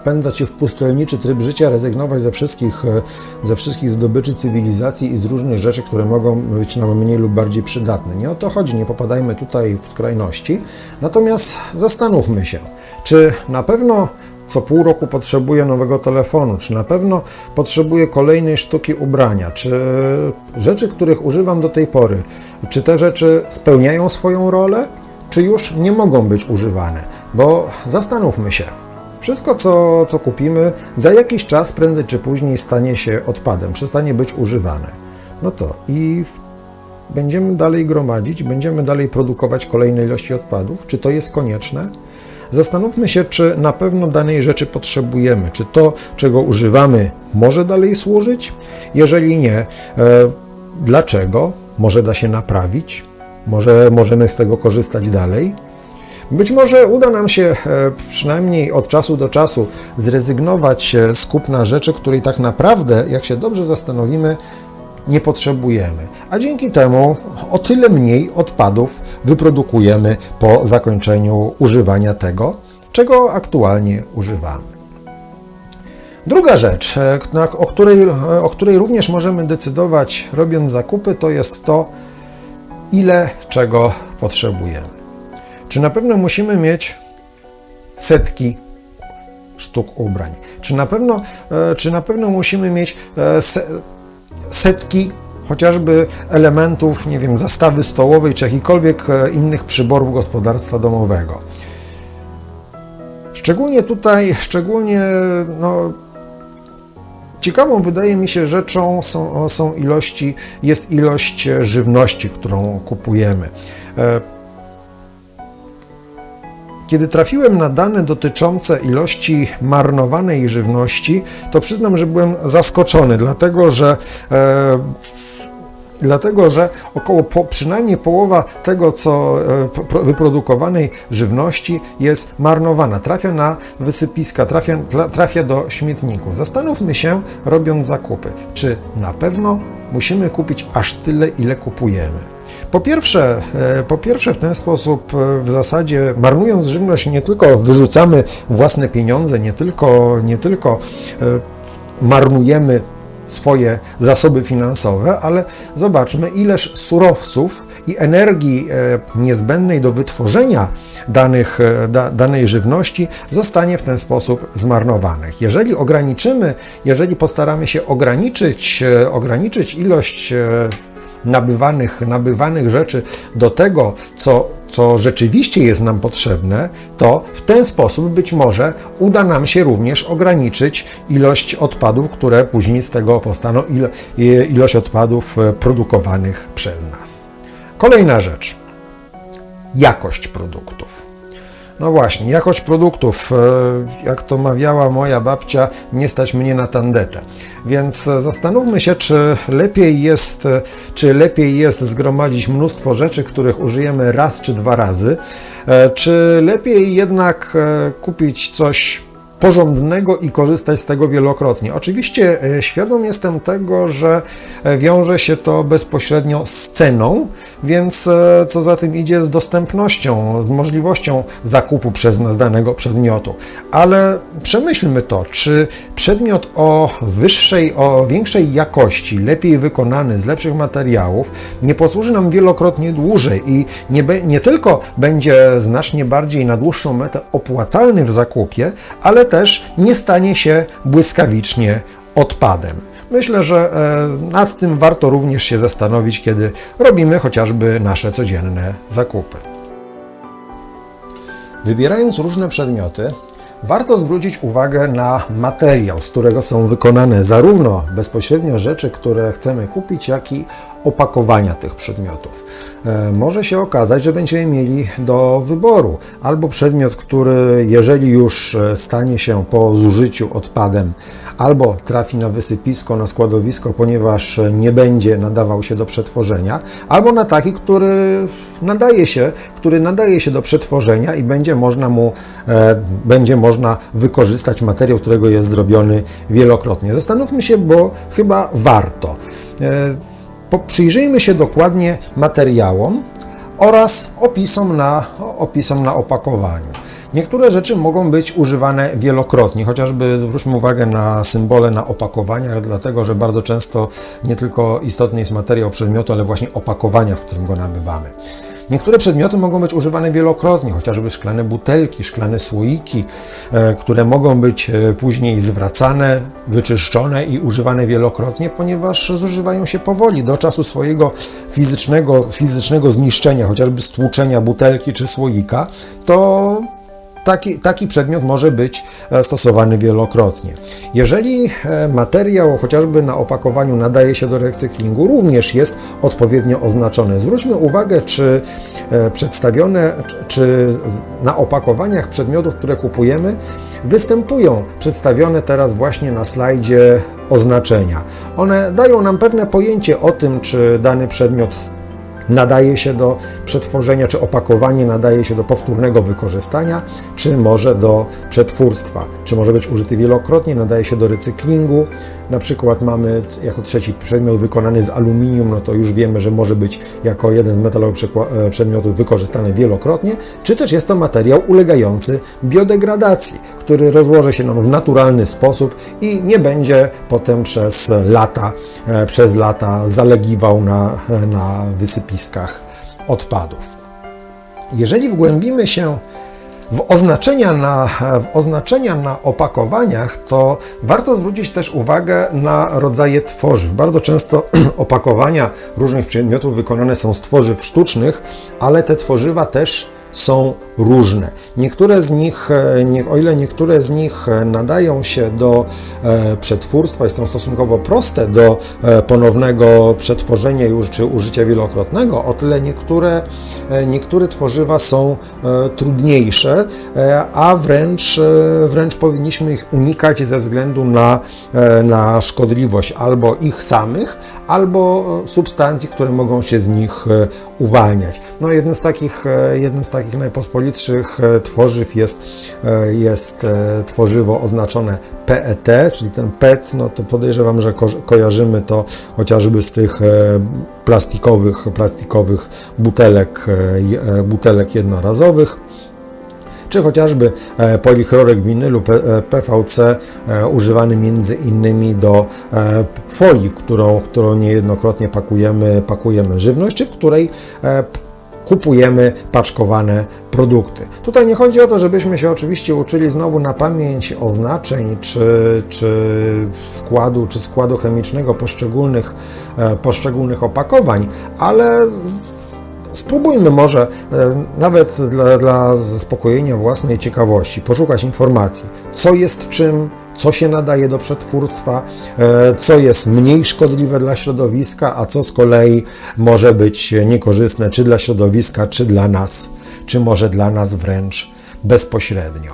wpędzać się w pustelniczy tryb życia, rezygnować ze wszystkich, ze wszystkich zdobyczy cywilizacji i z różnych rzeczy, które mogą być nam mniej lub bardziej przydatne. Nie o to chodzi, nie popadajmy tutaj w skrajności. Natomiast zastanówmy się, czy na pewno co pół roku potrzebuję nowego telefonu, czy na pewno potrzebuję kolejnej sztuki ubrania, czy rzeczy, których używam do tej pory, czy te rzeczy spełniają swoją rolę, czy już nie mogą być używane. Bo zastanówmy się, wszystko co, co kupimy za jakiś czas prędzej czy później stanie się odpadem, przestanie być używane. No co? I będziemy dalej gromadzić, będziemy dalej produkować kolejne ilości odpadów? Czy to jest konieczne? Zastanówmy się, czy na pewno danej rzeczy potrzebujemy, czy to, czego używamy, może dalej służyć? Jeżeli nie, e, dlaczego? Może da się naprawić? Może możemy z tego korzystać dalej? Być może uda nam się e, przynajmniej od czasu do czasu zrezygnować z kupna rzeczy, której tak naprawdę, jak się dobrze zastanowimy, nie potrzebujemy, a dzięki temu o tyle mniej odpadów wyprodukujemy po zakończeniu używania tego, czego aktualnie używamy. Druga rzecz, o której, o której również możemy decydować robiąc zakupy, to jest to, ile czego potrzebujemy. Czy na pewno musimy mieć setki sztuk ubrań? Czy na pewno, czy na pewno musimy mieć setki chociażby elementów, nie wiem, zastawy stołowej, czy jakichkolwiek innych przyborów gospodarstwa domowego? Szczególnie tutaj, szczególnie no, ciekawą wydaje mi się rzeczą są, są ilości, jest ilość żywności, którą kupujemy. Kiedy trafiłem na dane dotyczące ilości marnowanej żywności, to przyznam, że byłem zaskoczony, dlatego że e, dlatego, że około po, przynajmniej połowa tego, co e, wyprodukowanej żywności jest marnowana, trafia na wysypiska, trafia, trafia do śmietników. Zastanówmy się, robiąc zakupy, czy na pewno musimy kupić aż tyle, ile kupujemy. Po pierwsze, po pierwsze w ten sposób w zasadzie marnując żywność nie tylko wyrzucamy własne pieniądze, nie tylko, nie tylko marnujemy swoje zasoby finansowe, ale zobaczmy, ileż surowców i energii niezbędnej do wytworzenia danych, da, danej żywności zostanie w ten sposób zmarnowanych. Jeżeli ograniczymy, jeżeli postaramy się ograniczyć, ograniczyć ilość nabywanych, nabywanych rzeczy do tego, co, co rzeczywiście jest nam potrzebne, to w ten sposób być może uda nam się również ograniczyć ilość odpadów, które później z tego powstaną, ilo, ilość odpadów produkowanych przez nas. Kolejna rzecz. Jakość produktów. No właśnie, jakość produktów, jak to mawiała moja babcia, nie stać mnie na tandetę. Więc zastanówmy się, czy lepiej jest, czy lepiej jest zgromadzić mnóstwo rzeczy, których użyjemy raz czy dwa razy, czy lepiej jednak kupić coś porządnego i korzystać z tego wielokrotnie. Oczywiście świadom jestem tego, że wiąże się to bezpośrednio z ceną, więc co za tym idzie z dostępnością, z możliwością zakupu przez nas danego przedmiotu. Ale przemyślmy to, czy przedmiot o wyższej, o większej jakości, lepiej wykonany, z lepszych materiałów, nie posłuży nam wielokrotnie dłużej i nie, be, nie tylko będzie znacznie bardziej na dłuższą metę opłacalny w zakupie, ale też nie stanie się błyskawicznie odpadem. Myślę, że nad tym warto również się zastanowić, kiedy robimy chociażby nasze codzienne zakupy. Wybierając różne przedmioty, warto zwrócić uwagę na materiał, z którego są wykonane zarówno bezpośrednio rzeczy, które chcemy kupić, jak i opakowania tych przedmiotów. Może się okazać, że będziemy mieli do wyboru albo przedmiot, który jeżeli już stanie się po zużyciu odpadem, albo trafi na wysypisko, na składowisko, ponieważ nie będzie nadawał się do przetworzenia, albo na taki, który nadaje się, który nadaje się do przetworzenia i będzie można mu, e, będzie można wykorzystać materiał, z którego jest zrobiony wielokrotnie. Zastanówmy się, bo chyba warto. E, Przyjrzyjmy się dokładnie materiałom, oraz opisom na, opisom na opakowaniu. Niektóre rzeczy mogą być używane wielokrotnie, chociażby zwróćmy uwagę na symbole na opakowaniach, dlatego że bardzo często nie tylko istotny jest materiał przedmiotu, ale właśnie opakowania, w którym go nabywamy. Niektóre przedmioty mogą być używane wielokrotnie, chociażby szklane butelki, szklane słoiki, e, które mogą być e, później zwracane, wyczyszczone i używane wielokrotnie, ponieważ zużywają się powoli do czasu swojego fizycznego, fizycznego zniszczenia, chociażby stłuczenia butelki czy słoika, to Taki, taki przedmiot może być stosowany wielokrotnie. Jeżeli materiał chociażby na opakowaniu nadaje się do recyklingu, również jest odpowiednio oznaczony. Zwróćmy uwagę, czy przedstawione, czy na opakowaniach przedmiotów, które kupujemy, występują przedstawione teraz właśnie na slajdzie oznaczenia. One dają nam pewne pojęcie o tym, czy dany przedmiot nadaje się do przetworzenia, czy opakowanie nadaje się do powtórnego wykorzystania, czy może do przetwórstwa, czy może być użyty wielokrotnie, nadaje się do recyklingu. Na przykład mamy jako trzeci przedmiot wykonany z aluminium, no to już wiemy, że może być jako jeden z metalowych przedmiotów wykorzystany wielokrotnie, czy też jest to materiał ulegający biodegradacji, który rozłoży się nam w naturalny sposób i nie będzie potem przez lata, przez lata zalegiwał na, na wysypiskach odpadów. Jeżeli wgłębimy się w oznaczenia, na, w oznaczenia na opakowaniach, to warto zwrócić też uwagę na rodzaje tworzyw. Bardzo często opakowania różnych przedmiotów wykonane są z tworzyw sztucznych, ale te tworzywa też są różne. Niektóre z nich, o ile niektóre z nich nadają się do przetwórstwa i są stosunkowo proste do ponownego przetworzenia czy użycia wielokrotnego, o tyle niektóre, niektóre tworzywa są trudniejsze, a wręcz, wręcz powinniśmy ich unikać ze względu na, na szkodliwość albo ich samych, albo substancji, które mogą się z nich uwalniać. No, jednym z takich, jednym z takich najpospolitszych tworzyw jest, jest tworzywo oznaczone P E T, czyli ten P E T, no to podejrzewam, że ko kojarzymy to chociażby z tych plastikowych, plastikowych butelek, butelek jednorazowych, czy chociażby polichrorek winylu P V C używany między innymi do folii, w którą, w którą niejednokrotnie pakujemy, pakujemy żywność, czy w której kupujemy paczkowane produkty. Tutaj nie chodzi o to, żebyśmy się oczywiście uczyli znowu na pamięć oznaczeń, czy, czy składu, czy składu chemicznego poszczególnych, poszczególnych opakowań, ale z, spróbujmy może nawet dla, dla zaspokojenia własnej ciekawości poszukać informacji, co jest czym, co się nadaje do przetwórstwa, co jest mniej szkodliwe dla środowiska, a co z kolei może być niekorzystne czy dla środowiska, czy dla nas, czy może dla nas wręcz bezpośrednio.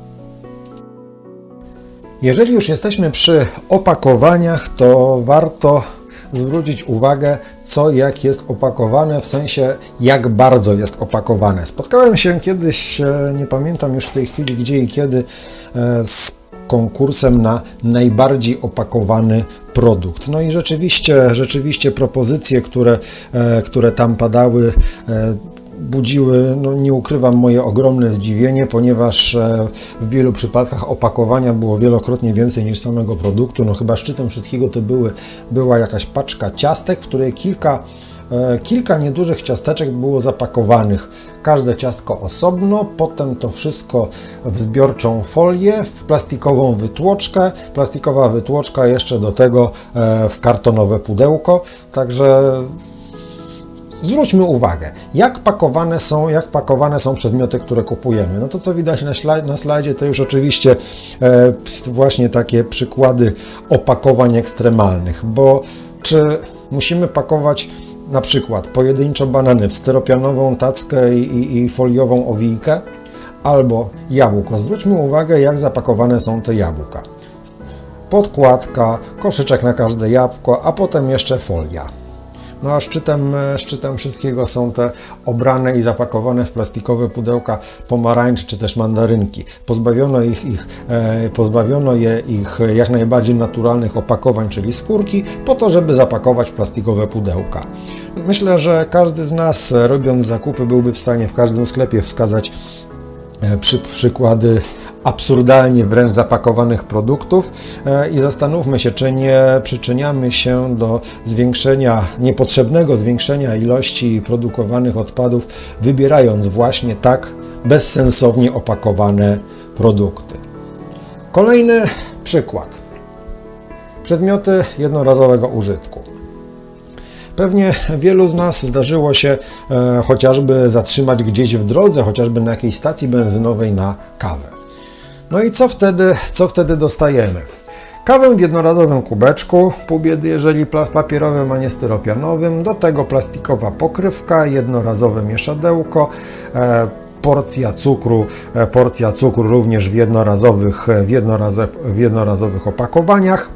Jeżeli już jesteśmy przy opakowaniach, to warto zwrócić uwagę, co jak jest opakowane, w sensie jak bardzo jest opakowane. Spotkałem się kiedyś, nie pamiętam już w tej chwili gdzie i kiedy, z konkursem na najbardziej opakowany produkt. No i rzeczywiście, rzeczywiście propozycje, które, które tam padały, budziły, no nie ukrywam, moje ogromne zdziwienie, ponieważ w wielu przypadkach opakowania było wielokrotnie więcej niż samego produktu. No chyba szczytem wszystkiego to były, była jakaś paczka ciastek, w której kilka, kilka niedużych ciasteczek było zapakowanych. Każde ciastko osobno, potem to wszystko w zbiorczą folię, w plastikową wytłoczkę, plastikowa wytłoczka jeszcze do tego w kartonowe pudełko. Także zwróćmy uwagę, jak pakowane są, jak pakowane są przedmioty, które kupujemy. No to, co widać na, ślad, na slajdzie, to już oczywiście e, właśnie takie przykłady opakowań ekstremalnych, bo czy musimy pakować na przykład pojedynczo banany w styropianową tackę i, i, i foliową owijkę, albo jabłko. Zwróćmy uwagę, jak zapakowane są te jabłka. Podkładka, koszyczek na każde jabłko, a potem jeszcze folia. No a szczytem, szczytem wszystkiego są te obrane i zapakowane w plastikowe pudełka pomarańcze czy też mandarynki. Pozbawiono, ich, ich, e, pozbawiono je ich jak najbardziej naturalnych opakowań, czyli skórki, po to, żeby zapakować w plastikowe pudełka. myślę, że każdy z nas, robiąc zakupy, byłby w stanie w każdym sklepie wskazać przy, przykłady absurdalnie wręcz zapakowanych produktów i zastanówmy się, czy nie przyczyniamy się do zwiększenia, niepotrzebnego zwiększenia ilości produkowanych odpadów, wybierając właśnie tak bezsensownie opakowane produkty. Kolejny przykład. Przedmioty jednorazowego użytku. Pewnie wielu z nas zdarzyło się e, chociażby zatrzymać gdzieś w drodze, chociażby na jakiejś stacji benzynowej na kawę. No i co wtedy, co wtedy dostajemy? Kawę w jednorazowym kubeczku, pół biedy jeżeli papierowym, a nie styropianowym, do tego plastikowa pokrywka, jednorazowe mieszadełko, e, porcja cukru, e, porcja cukru również w jednorazowych, w, jednorazow, w jednorazowych opakowaniach.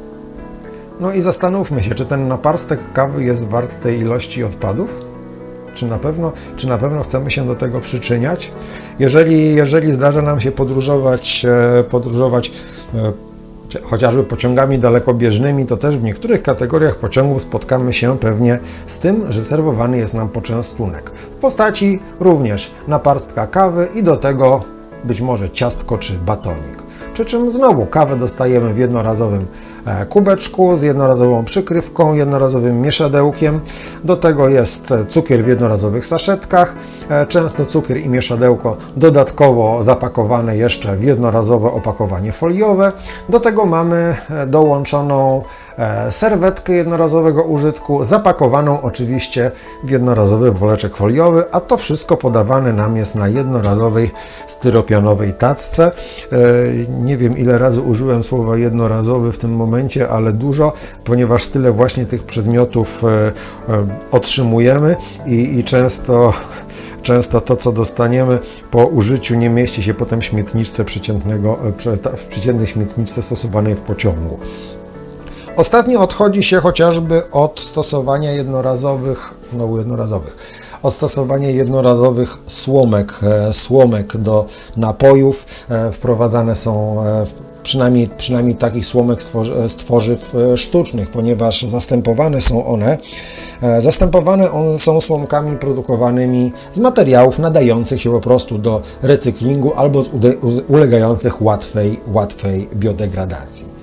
No i zastanówmy się, czy ten naparstek kawy jest wart tej ilości odpadów? Czy na pewno, czy na pewno chcemy się do tego przyczyniać? Jeżeli, jeżeli zdarza nam się podróżować, podróżować chociażby pociągami dalekobieżnymi, to też w niektórych kategoriach pociągów spotkamy się pewnie z tym, że serwowany jest nam poczęstunek w postaci również naparstka kawy i do tego być może ciastko czy batonik. Przy czym znowu kawę dostajemy w jednorazowym kubeczku z jednorazową przykrywką, jednorazowym mieszadełkiem. Do tego jest cukier w jednorazowych saszetkach. Często cukier i mieszadełko dodatkowo zapakowane jeszcze w jednorazowe opakowanie foliowe. Do tego mamy dołączoną serwetkę jednorazowego użytku, zapakowaną oczywiście w jednorazowy woreczek foliowy, a to wszystko podawane nam jest na jednorazowej styropianowej tacce. Nie wiem, ile razy użyłem słowa jednorazowy w tym momencie, ale dużo, ponieważ tyle właśnie tych przedmiotów otrzymujemy i, i często, często to, co dostaniemy po użyciu, nie mieści się potem w śmietniczce przeciętnego, w przeciętnej śmietniczce stosowanej w pociągu. Ostatnio odchodzi się chociażby od stosowania jednorazowych, znowu jednorazowych, od stosowania jednorazowych słomek, słomek do napojów. Wprowadzane są przynajmniej, przynajmniej takich słomek z tworzyw sztucznych, ponieważ zastępowane są one, zastępowane one są słomkami produkowanymi z materiałów nadających się po prostu do recyklingu albo z ulegających łatwej, łatwej biodegradacji.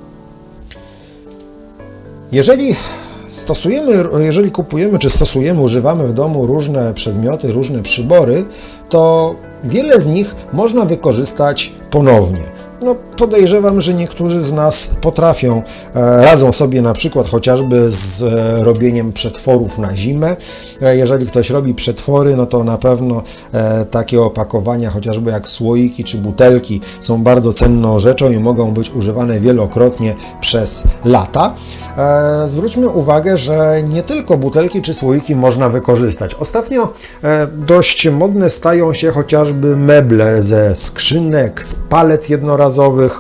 Jeżeli stosujemy, jeżeli kupujemy czy stosujemy, używamy w domu różne przedmioty, różne przybory, to wiele z nich można wykorzystać ponownie. No, podejrzewam, że niektórzy z nas potrafią, e, radzą sobie na przykład chociażby z e, robieniem przetworów na zimę. E, jeżeli ktoś robi przetwory, no to na pewno e, takie opakowania, chociażby jak słoiki czy butelki, są bardzo cenną rzeczą i mogą być używane wielokrotnie przez lata. E, zwróćmy uwagę, że nie tylko butelki czy słoiki można wykorzystać. Ostatnio e, dość modne stają się chociażby meble ze skrzynek, z palet jednorazowych.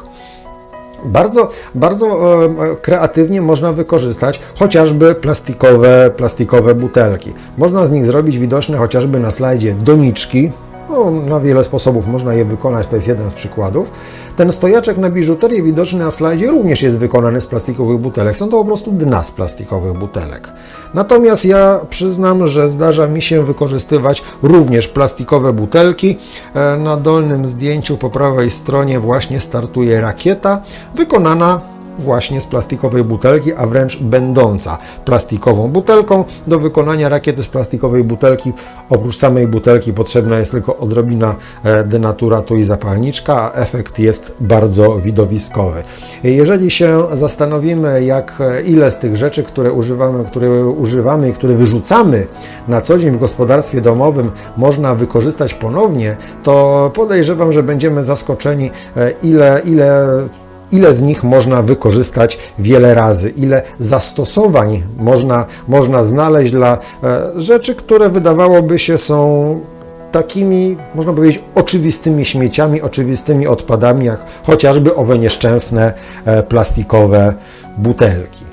Bardzo, bardzo e, kreatywnie można wykorzystać chociażby plastikowe, plastikowe butelki. Można z nich zrobić widoczne chociażby na slajdzie doniczki. No, na wiele sposobów można je wykonać, to jest jeden z przykładów. Ten stojaczek na biżuterię widoczny na slajdzie również jest wykonany z plastikowych butelek. Są to po prostu dna z plastikowych butelek. Natomiast ja przyznam, że zdarza mi się wykorzystywać również plastikowe butelki. Na dolnym zdjęciu po prawej stronie właśnie startuje rakieta wykonana właśnie z plastikowej butelki, a wręcz będąca plastikową butelką. Do wykonania rakiety z plastikowej butelki oprócz samej butelki potrzebna jest tylko odrobina denaturatu i zapalniczka, a efekt jest bardzo widowiskowy. Jeżeli się zastanowimy, jak ile z tych rzeczy, które używamy, które używamy i które wyrzucamy na co dzień w gospodarstwie domowym, można wykorzystać ponownie, to podejrzewam, że będziemy zaskoczeni, ile, ile ile z nich można wykorzystać wiele razy, ile zastosowań można, można znaleźć dla e, rzeczy, które wydawałoby się są takimi, można powiedzieć, oczywistymi śmieciami, oczywistymi odpadami, jak chociażby owe nieszczęsne e, plastikowe butelki.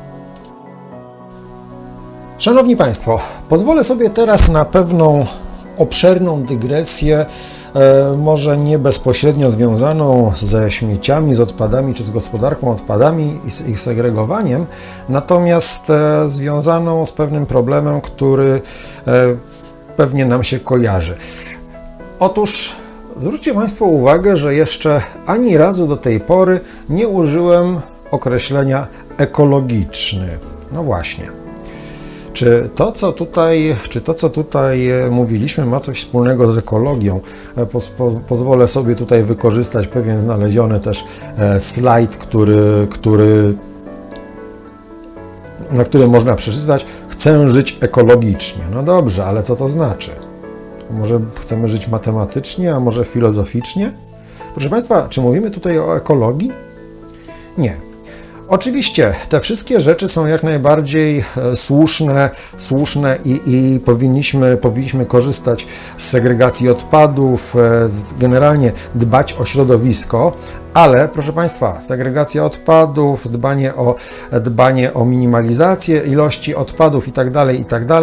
Szanowni Państwo, pozwolę sobie teraz na pewną obszerną dygresję, e, może nie bezpośrednio związaną ze śmieciami, z odpadami czy z gospodarką odpadami i z ich segregowaniem, natomiast e, związaną z pewnym problemem, który e, pewnie nam się kojarzy. Otóż zwróćcie Państwo uwagę, że jeszcze ani razu do tej pory nie użyłem określenia ekologiczny. No właśnie. Czy to, co tutaj, czy to, co tutaj mówiliśmy, ma coś wspólnego z ekologią? Poz, po, pozwolę sobie tutaj wykorzystać pewien znaleziony też slajd, który, który, na którym można przeczytać: chcę żyć ekologicznie. No dobrze, ale co to znaczy? Może chcemy żyć matematycznie, a może filozoficznie? Proszę Państwa, czy mówimy tutaj o ekologii? Nie. Oczywiście te wszystkie rzeczy są jak najbardziej słuszne, słuszne i, i powinniśmy, powinniśmy korzystać z segregacji odpadów, generalnie dbać o środowisko, ale proszę Państwa, segregacja odpadów, dbanie o, dbanie o minimalizację ilości odpadów itd., itd.,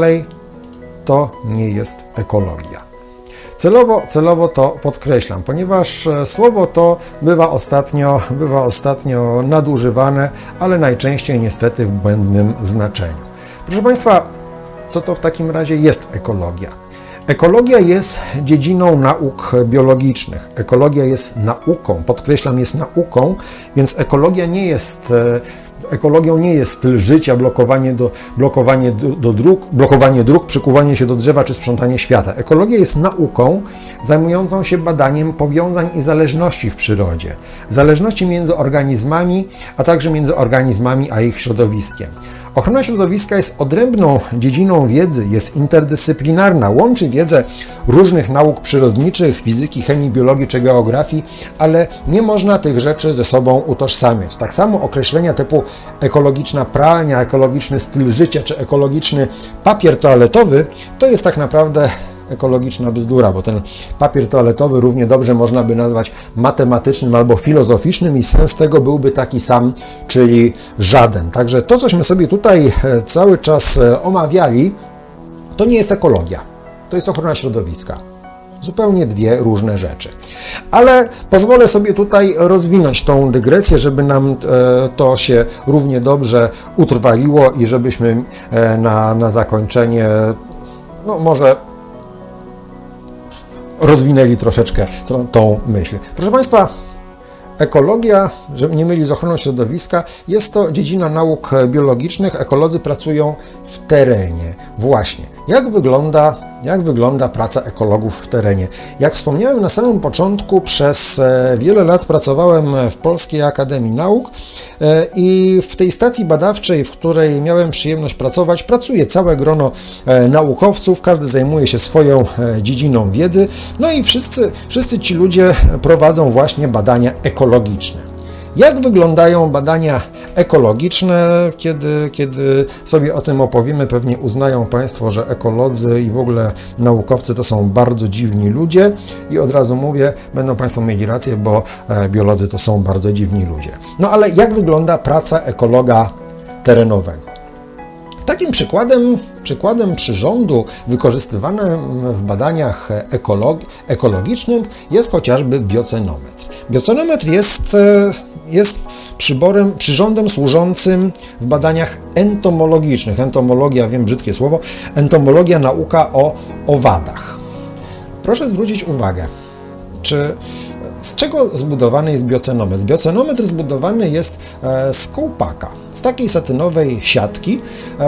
to nie jest ekologia. Celowo, celowo to podkreślam, ponieważ słowo to bywa ostatnio, bywa ostatnio nadużywane, ale najczęściej niestety w błędnym znaczeniu. Proszę Państwa, co to w takim razie jest ekologia? Ekologia jest dziedziną nauk biologicznych. Ekologia jest nauką, podkreślam, jest nauką, więc ekologia nie jest... Ekologią nie jest styl życia, blokowanie, do, blokowanie, do, do dróg, blokowanie dróg, przykuwanie się do drzewa czy sprzątanie świata. Ekologia jest nauką zajmującą się badaniem powiązań i zależności w przyrodzie. Zależności między organizmami, a także między organizmami a ich środowiskiem. Ochrona środowiska jest odrębną dziedziną wiedzy, jest interdyscyplinarna, łączy wiedzę różnych nauk przyrodniczych, fizyki, chemii, biologii czy geografii, ale nie można tych rzeczy ze sobą utożsamiać. Tak samo określenia typu ekologiczna pralnia, ekologiczny styl życia czy ekologiczny papier toaletowy to jest tak naprawdę ekologiczna bzdura, bo ten papier toaletowy równie dobrze można by nazwać matematycznym albo filozoficznym i sens tego byłby taki sam, czyli żaden. Także to, cośmy sobie tutaj cały czas omawiali, to nie jest ekologia, to jest ochrona środowiska. Zupełnie dwie różne rzeczy. Ale pozwolę sobie tutaj rozwinąć tą dygresję, żeby nam to się równie dobrze utrwaliło i żebyśmy na, na zakończenie, no może rozwinęli troszeczkę tą, tą myśl. Proszę Państwa, ekologia, żeby nie mylić z ochroną środowiska, jest to dziedzina nauk biologicznych. Ekolodzy pracują w terenie. Właśnie. Jak wygląda, jak wygląda praca ekologów w terenie? Jak wspomniałem na samym początku, przez wiele lat pracowałem w Polskiej Akademii Nauk i w tej stacji badawczej, w której miałem przyjemność pracować, pracuje całe grono naukowców, każdy zajmuje się swoją dziedziną wiedzy, no i wszyscy, wszyscy ci ludzie prowadzą właśnie badania ekologiczne. Jak wyglądają badania ekologiczne? Kiedy, kiedy sobie o tym opowiemy, pewnie uznają Państwo, że ekolodzy i w ogóle naukowcy to są bardzo dziwni ludzie i od razu mówię, będą Państwo mieli rację, bo biolodzy to są bardzo dziwni ludzie. No ale jak wygląda praca ekologa terenowego? Takim przykładem, przykładem przyrządu wykorzystywanym w badaniach ekolog, ekologicznych jest chociażby biocenometr. Biocenometr jest, jest przyborem, przyrządem służącym w badaniach entomologicznych. Entomologia, wiem, brzydkie słowo, entomologia, nauka o owadach. Proszę zwrócić uwagę, czy z czego zbudowany jest biocenometr? Biocenometr zbudowany jest z kołpaka, z takiej satynowej siatki,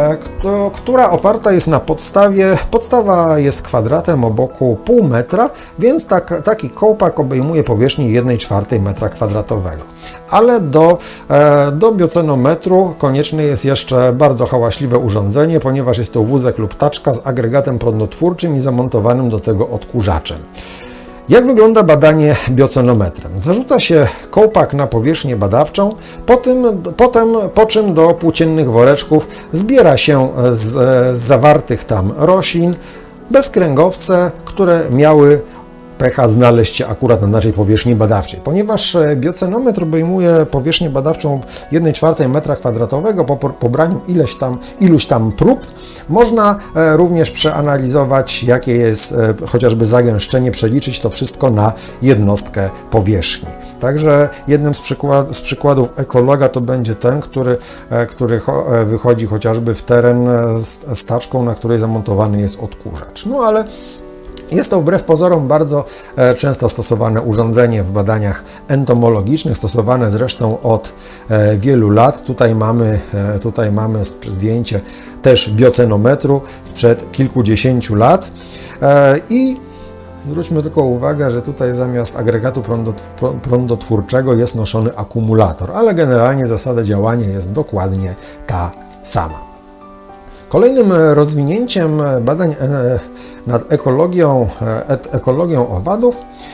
która oparta jest na podstawie, podstawa jest kwadratem o boku pół metra, więc tak, taki kołpak obejmuje powierzchnię jednej czwartej metra kwadratowego. Ale do, do biocenometru konieczne jest jeszcze bardzo hałaśliwe urządzenie, ponieważ jest to wózek lub taczka z agregatem prądotwórczym i zamontowanym do tego odkurzaczem. Jak wygląda badanie biocenometrem? Zarzuca się kołpak na powierzchnię badawczą, potem, potem, po czym do płóciennych woreczków zbiera się z, z zawartych tam roślin bezkręgowce, które miały pecha znaleźć się akurat na naszej powierzchni badawczej. Ponieważ biocenometr obejmuje powierzchnię badawczą jednej czwartej metra kwadratowego, po pobraniu ileś tam, iluś tam prób, można również przeanalizować, jakie jest chociażby zagęszczenie, przeliczyć to wszystko na jednostkę powierzchni. Także jednym z, przykład, z przykładów ekologa to będzie ten, który, który wychodzi chociażby w teren z, z taczką, na której zamontowany jest odkurzacz. No ale jest to wbrew pozorom bardzo często stosowane urządzenie w badaniach entomologicznych, stosowane zresztą od wielu lat. Tutaj mamy, tutaj mamy zdjęcie też biocenometru sprzed kilkudziesięciu lat i zwróćmy tylko uwagę, że tutaj zamiast agregatu prądotwórczego jest noszony akumulator, ale generalnie zasada działania jest dokładnie ta sama. Kolejnym rozwinięciem badań nad ekologią, ekologią owadów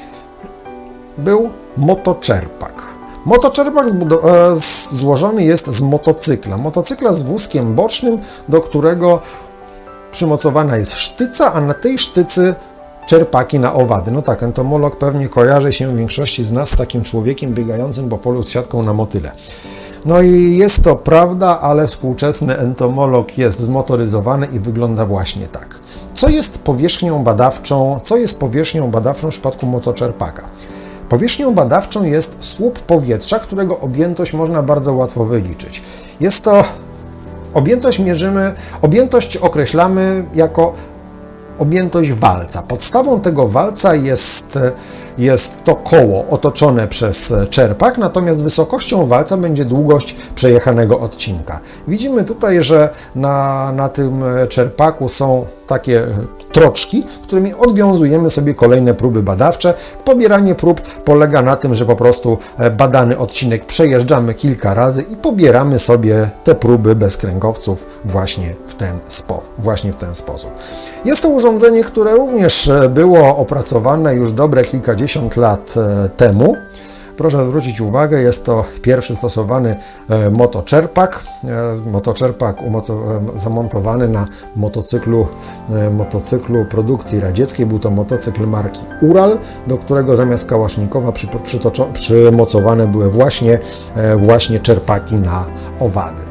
był motoczerpak. Motoczerpak złożony jest z motocykla. Motocykla z wózkiem bocznym, do którego przymocowana jest sztyca, a na tej sztycy czerpaki na owady. No tak, entomolog pewnie kojarzy się w większości z nas z takim człowiekiem biegającym po polu z siatką na motyle. No i jest to prawda, ale współczesny entomolog jest zmotoryzowany i wygląda właśnie tak. Co jest powierzchnią badawczą, co jest powierzchnią badawczą w przypadku motoczerpaka? Powierzchnią badawczą jest słup powietrza, którego objętość można bardzo łatwo wyliczyć. Jest to objętość mierzymy, objętość określamy jako objętość walca. Podstawą tego walca jest, jest to koło otoczone przez czerpak, natomiast wysokością walca będzie długość przejechanego odcinka. Widzimy tutaj, że na, na tym czerpaku są takie troczki, którymi odwiązujemy sobie kolejne próby badawcze. Pobieranie prób polega na tym, że po prostu badany odcinek przejeżdżamy kilka razy i pobieramy sobie te próby bez kręgowców właśnie w ten, spo, właśnie w ten sposób. Jest to urządzenie, które również było opracowane już dobre kilkadziesiąt lat temu. Proszę zwrócić uwagę, jest to pierwszy stosowany motoczerpak. Motoczerpak zamontowany na motocyklu, motocyklu produkcji radzieckiej. Był to motocykl marki Ural, do którego zamiast kałasznikowa przymocowane były właśnie, właśnie czerpaki na owady.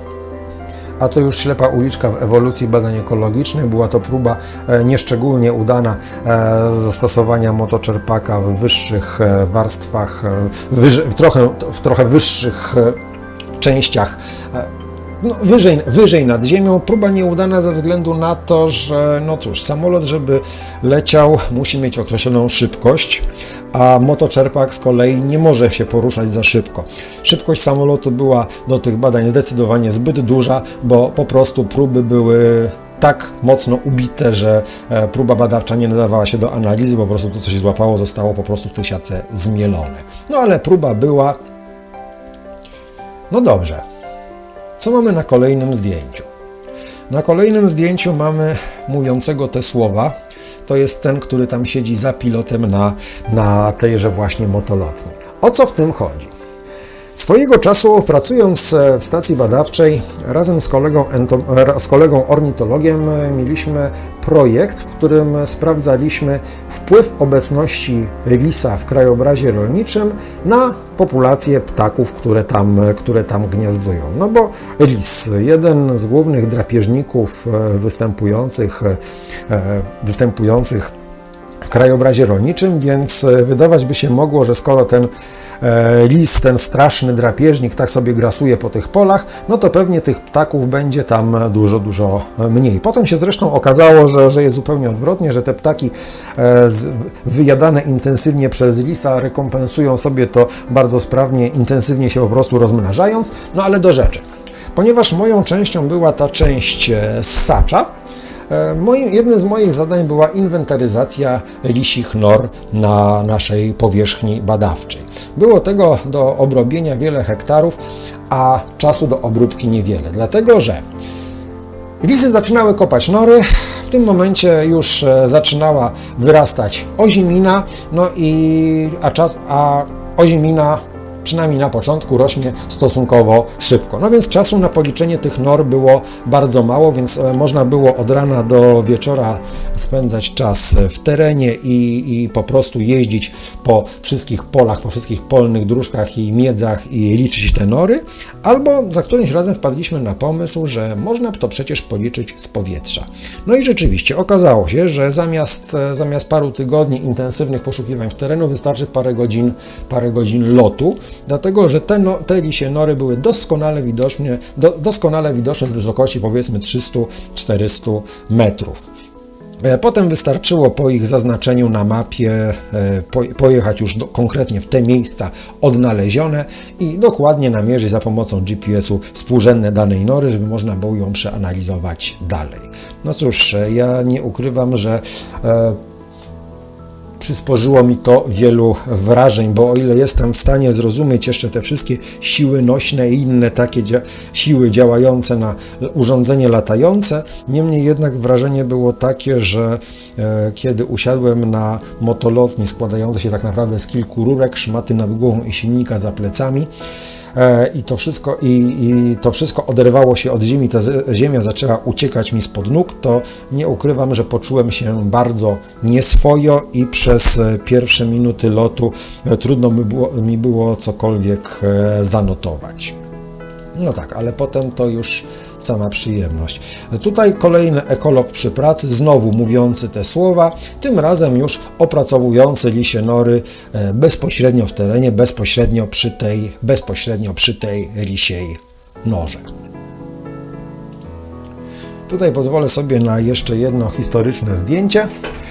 A to już ślepa uliczka w ewolucji badań ekologicznych. Była to próba nieszczególnie udana zastosowania motoczerpaka w wyższych warstwach, w trochę, w trochę wyższych częściach, no, wyżej, wyżej nad ziemią. Próba nieudana ze względu na to, że no cóż, samolot, żeby leciał, musi mieć określoną szybkość, a motoczerpak z kolei nie może się poruszać za szybko. Szybkość samolotu była do tych badań zdecydowanie zbyt duża, bo po prostu próby były tak mocno ubite, że próba badawcza nie nadawała się do analizy, po prostu to, co się złapało, zostało po prostu w tej siatce zmielone. No ale próba była. No dobrze. Co mamy na kolejnym zdjęciu? Na kolejnym zdjęciu mamy mówiącego te słowa. To jest ten, który tam siedzi za pilotem na, na tejże właśnie motolotni. O co w tym chodzi? Swojego czasu, pracując w stacji badawczej, razem z kolegą, z kolegą ornitologiem mieliśmy projekt, w którym sprawdzaliśmy wpływ obecności lisa w krajobrazie rolniczym na populację ptaków, które tam, które tam gniazdują. No bo lis, jeden z głównych drapieżników występujących, występujących w krajobrazie rolniczym, więc wydawać by się mogło, że skoro ten lis, ten straszny drapieżnik tak sobie grasuje po tych polach, no to pewnie tych ptaków będzie tam dużo, dużo mniej. Potem się zresztą okazało, że, że jest zupełnie odwrotnie, że te ptaki wyjadane intensywnie przez lisa rekompensują sobie to bardzo sprawnie, intensywnie się po prostu rozmnażając. No ale do rzeczy. Ponieważ moją częścią była ta część ssacza, Moim, jednym z moich zadań była inwentaryzacja lisich nor na naszej powierzchni badawczej. Było tego do obrobienia wiele hektarów, a czasu do obróbki niewiele, dlatego że lisy zaczynały kopać nory, w tym momencie już zaczynała wyrastać ozimina, no i a, czas, a ozimina przynajmniej na początku, rośnie stosunkowo szybko. No więc czasu na policzenie tych nor było bardzo mało, więc można było od rana do wieczora spędzać czas w terenie i, i po prostu jeździć po wszystkich polach, po wszystkich polnych dróżkach i miedzach i liczyć te nory, albo za którymś razem wpadliśmy na pomysł, że można to przecież policzyć z powietrza. No i rzeczywiście okazało się, że zamiast, zamiast paru tygodni intensywnych poszukiwań w terenu wystarczy parę godzin, parę godzin lotu, dlatego że te, no, te lisie nory były doskonale widoczne, do, doskonale widoczne z wysokości powiedzmy trzysta do czterystu metrów. Potem wystarczyło po ich zaznaczeniu na mapie pojechać już do, konkretnie w te miejsca odnalezione i dokładnie namierzyć za pomocą G P S-u współrzędne danej nory, żeby można było ją przeanalizować dalej. No cóż, ja nie ukrywam, że e, przysporzyło mi to wielu wrażeń, bo o ile jestem w stanie zrozumieć jeszcze te wszystkie siły nośne i inne takie dzia siły działające na urządzenie latające, niemniej jednak wrażenie było takie, że e, kiedy usiadłem na motolotni składający się tak naprawdę z kilku rurek, szmaty nad głową i silnika za plecami, I to, wszystko, i, i to wszystko oderwało się od ziemi, ta ziemia zaczęła uciekać mi spod nóg, to nie ukrywam, że poczułem się bardzo nieswojo i przez pierwsze minuty lotu trudno mi było, mi było cokolwiek zanotować. No tak, ale potem to już sama przyjemność. Tutaj kolejny ekolog przy pracy, znowu mówiący te słowa, tym razem już opracowujący lisie nory bezpośrednio w terenie, bezpośrednio przy tej, bezpośrednio przy tej lisiej norze. Tutaj pozwolę sobie na jeszcze jedno historyczne zdjęcie.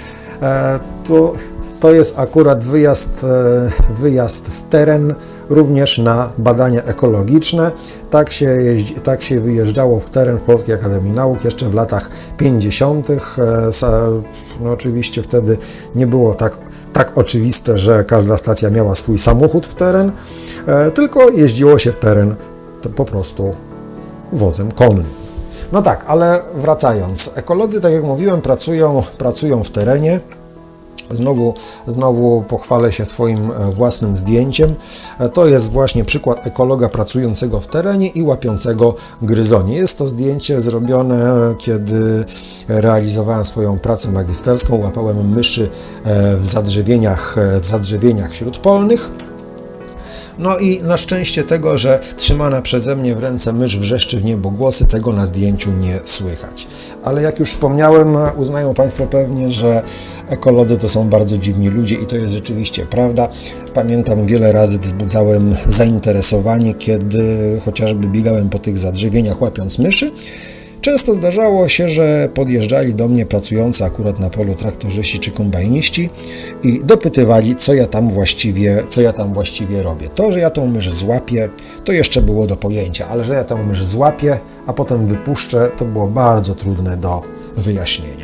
Tu To jest akurat wyjazd, wyjazd w teren, również na badania ekologiczne. Tak się, jeździ, tak się wyjeżdżało w teren w Polskiej Akademii Nauk jeszcze w latach pięćdziesiątych. No oczywiście wtedy nie było tak, tak oczywiste, że każda stacja miała swój samochód w teren, tylko jeździło się w teren po prostu wozem konnym. No tak, ale wracając, ekolodzy, tak jak mówiłem, pracują, pracują w terenie. Znowu, znowu pochwalę się swoim własnym zdjęciem. To jest właśnie przykład ekologa pracującego w terenie i łapiącego gryzonie. Jest to zdjęcie zrobione, kiedy realizowałem swoją pracę magisterską. Łapałem myszy w zadrzewieniach, w zadrzewieniach śródpolnych. No i na szczęście tego, że trzymana przeze mnie w ręce mysz wrzeszczy w niebogłosy, tego na zdjęciu nie słychać. Ale jak już wspomniałem, uznają Państwo pewnie, że ekolodzy to są bardzo dziwni ludzie i to jest rzeczywiście prawda. Pamiętam, wiele razy wzbudzałem zainteresowanie, kiedy chociażby biegałem po tych zadrzewieniach łapiąc myszy. Często zdarzało się, że podjeżdżali do mnie pracujący akurat na polu traktorzyści czy kombajniści i dopytywali, co ja tam właściwie, co ja tam właściwie robię. To, że ja tą mysz złapię, to jeszcze było do pojęcia, ale że ja tą mysz złapię, a potem wypuszczę, to było bardzo trudne do wyjaśnienia.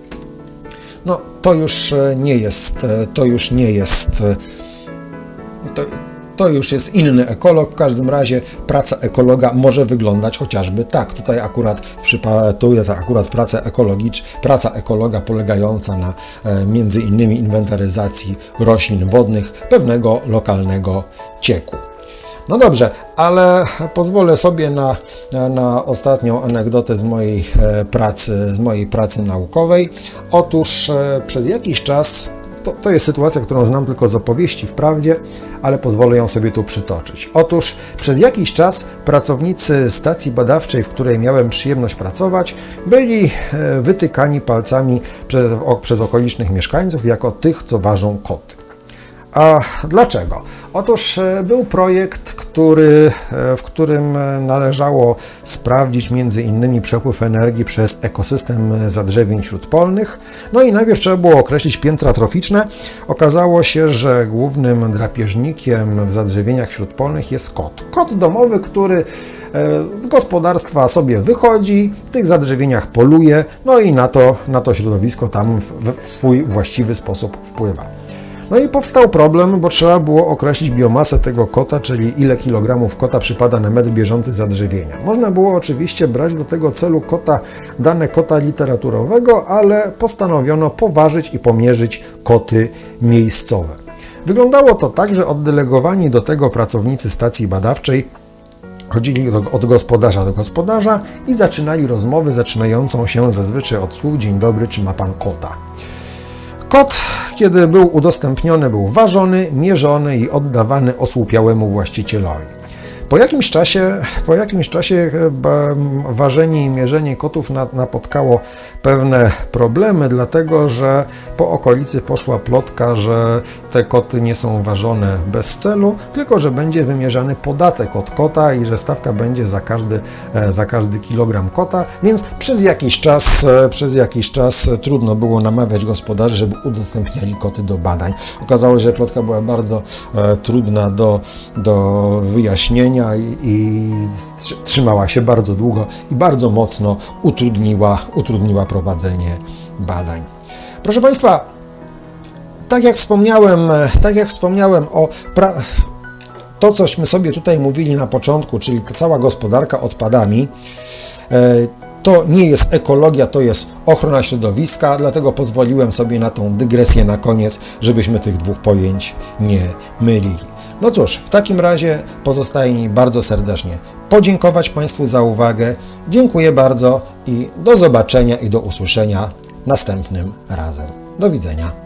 No, to już nie jest, to już nie jest, to, To już jest inny ekolog. W każdym razie praca ekologa może wyglądać chociażby tak. Tutaj akurat w przypadku to akurat praca ekologiczna, praca ekologa polegająca na e, między innymi inwentaryzacji roślin wodnych pewnego lokalnego cieku. No dobrze, ale pozwolę sobie na, na ostatnią anegdotę z mojej pracy, z mojej pracy naukowej. Otóż e, przez jakiś czas To, to jest sytuacja, którą znam tylko z opowieści wprawdzie, ale pozwolę ją sobie tu przytoczyć. Otóż przez jakiś czas pracownicy stacji badawczej, w której miałem przyjemność pracować, byli wytykani palcami przez, o, przez okolicznych mieszkańców jako tych, co ważą koty. A dlaczego? Otóż był projekt, który, w którym należało sprawdzić między innymi przepływ energii przez ekosystem zadrzewień śródpolnych. No i najpierw trzeba było określić piętra troficzne. Okazało się, że głównym drapieżnikiem w zadrzewieniach śródpolnych jest kot. Kot domowy, który z gospodarstwa sobie wychodzi, w tych zadrzewieniach poluje, no i na to, na to środowisko tam w, w swój właściwy sposób wpływa. No i powstał problem, bo trzeba było określić biomasę tego kota, czyli ile kilogramów kota przypada na metr bieżący zadrzewienia. Można było oczywiście brać do tego celu kota, dane kota literaturowego, ale postanowiono poważyć i pomierzyć koty miejscowe. Wyglądało to tak, że oddelegowani do tego pracownicy stacji badawczej chodzili do, od gospodarza do gospodarza i zaczynali rozmowę zaczynającą się zazwyczaj od słów: dzień dobry, czy ma pan kota? Kot, kiedy był udostępniony, był ważony, mierzony i oddawany osłupiałemu właścicielowi. Po jakimś czasie, po jakimś czasie ważenie i mierzenie kotów napotkało pewne problemy, dlatego że po okolicy poszła plotka, że te koty nie są ważone bez celu, tylko że będzie wymierzany podatek od kota i że stawka będzie za każdy, za każdy kilogram kota, więc przez jakiś czas, przez jakiś czas trudno było namawiać gospodarzy, żeby udostępniali koty do badań. Okazało się, że plotka była bardzo e, trudna do, do wyjaśnienia i, i trzymała się bardzo długo i bardzo mocno utrudniła, utrudniła prowadzenie badań. Proszę Państwa, tak jak wspomniałem, tak jak wspomniałem o pra... to, cośmy sobie tutaj mówili na początku, czyli ta cała gospodarka odpadami, to nie jest ekologia, to jest ochrona środowiska, dlatego pozwoliłem sobie na tą dygresję na koniec, żebyśmy tych dwóch pojęć nie mylili. No cóż, w takim razie pozostaje mi bardzo serdecznie podziękować Państwu za uwagę. Dziękuję bardzo i do zobaczenia i do usłyszenia następnym razem. Do widzenia.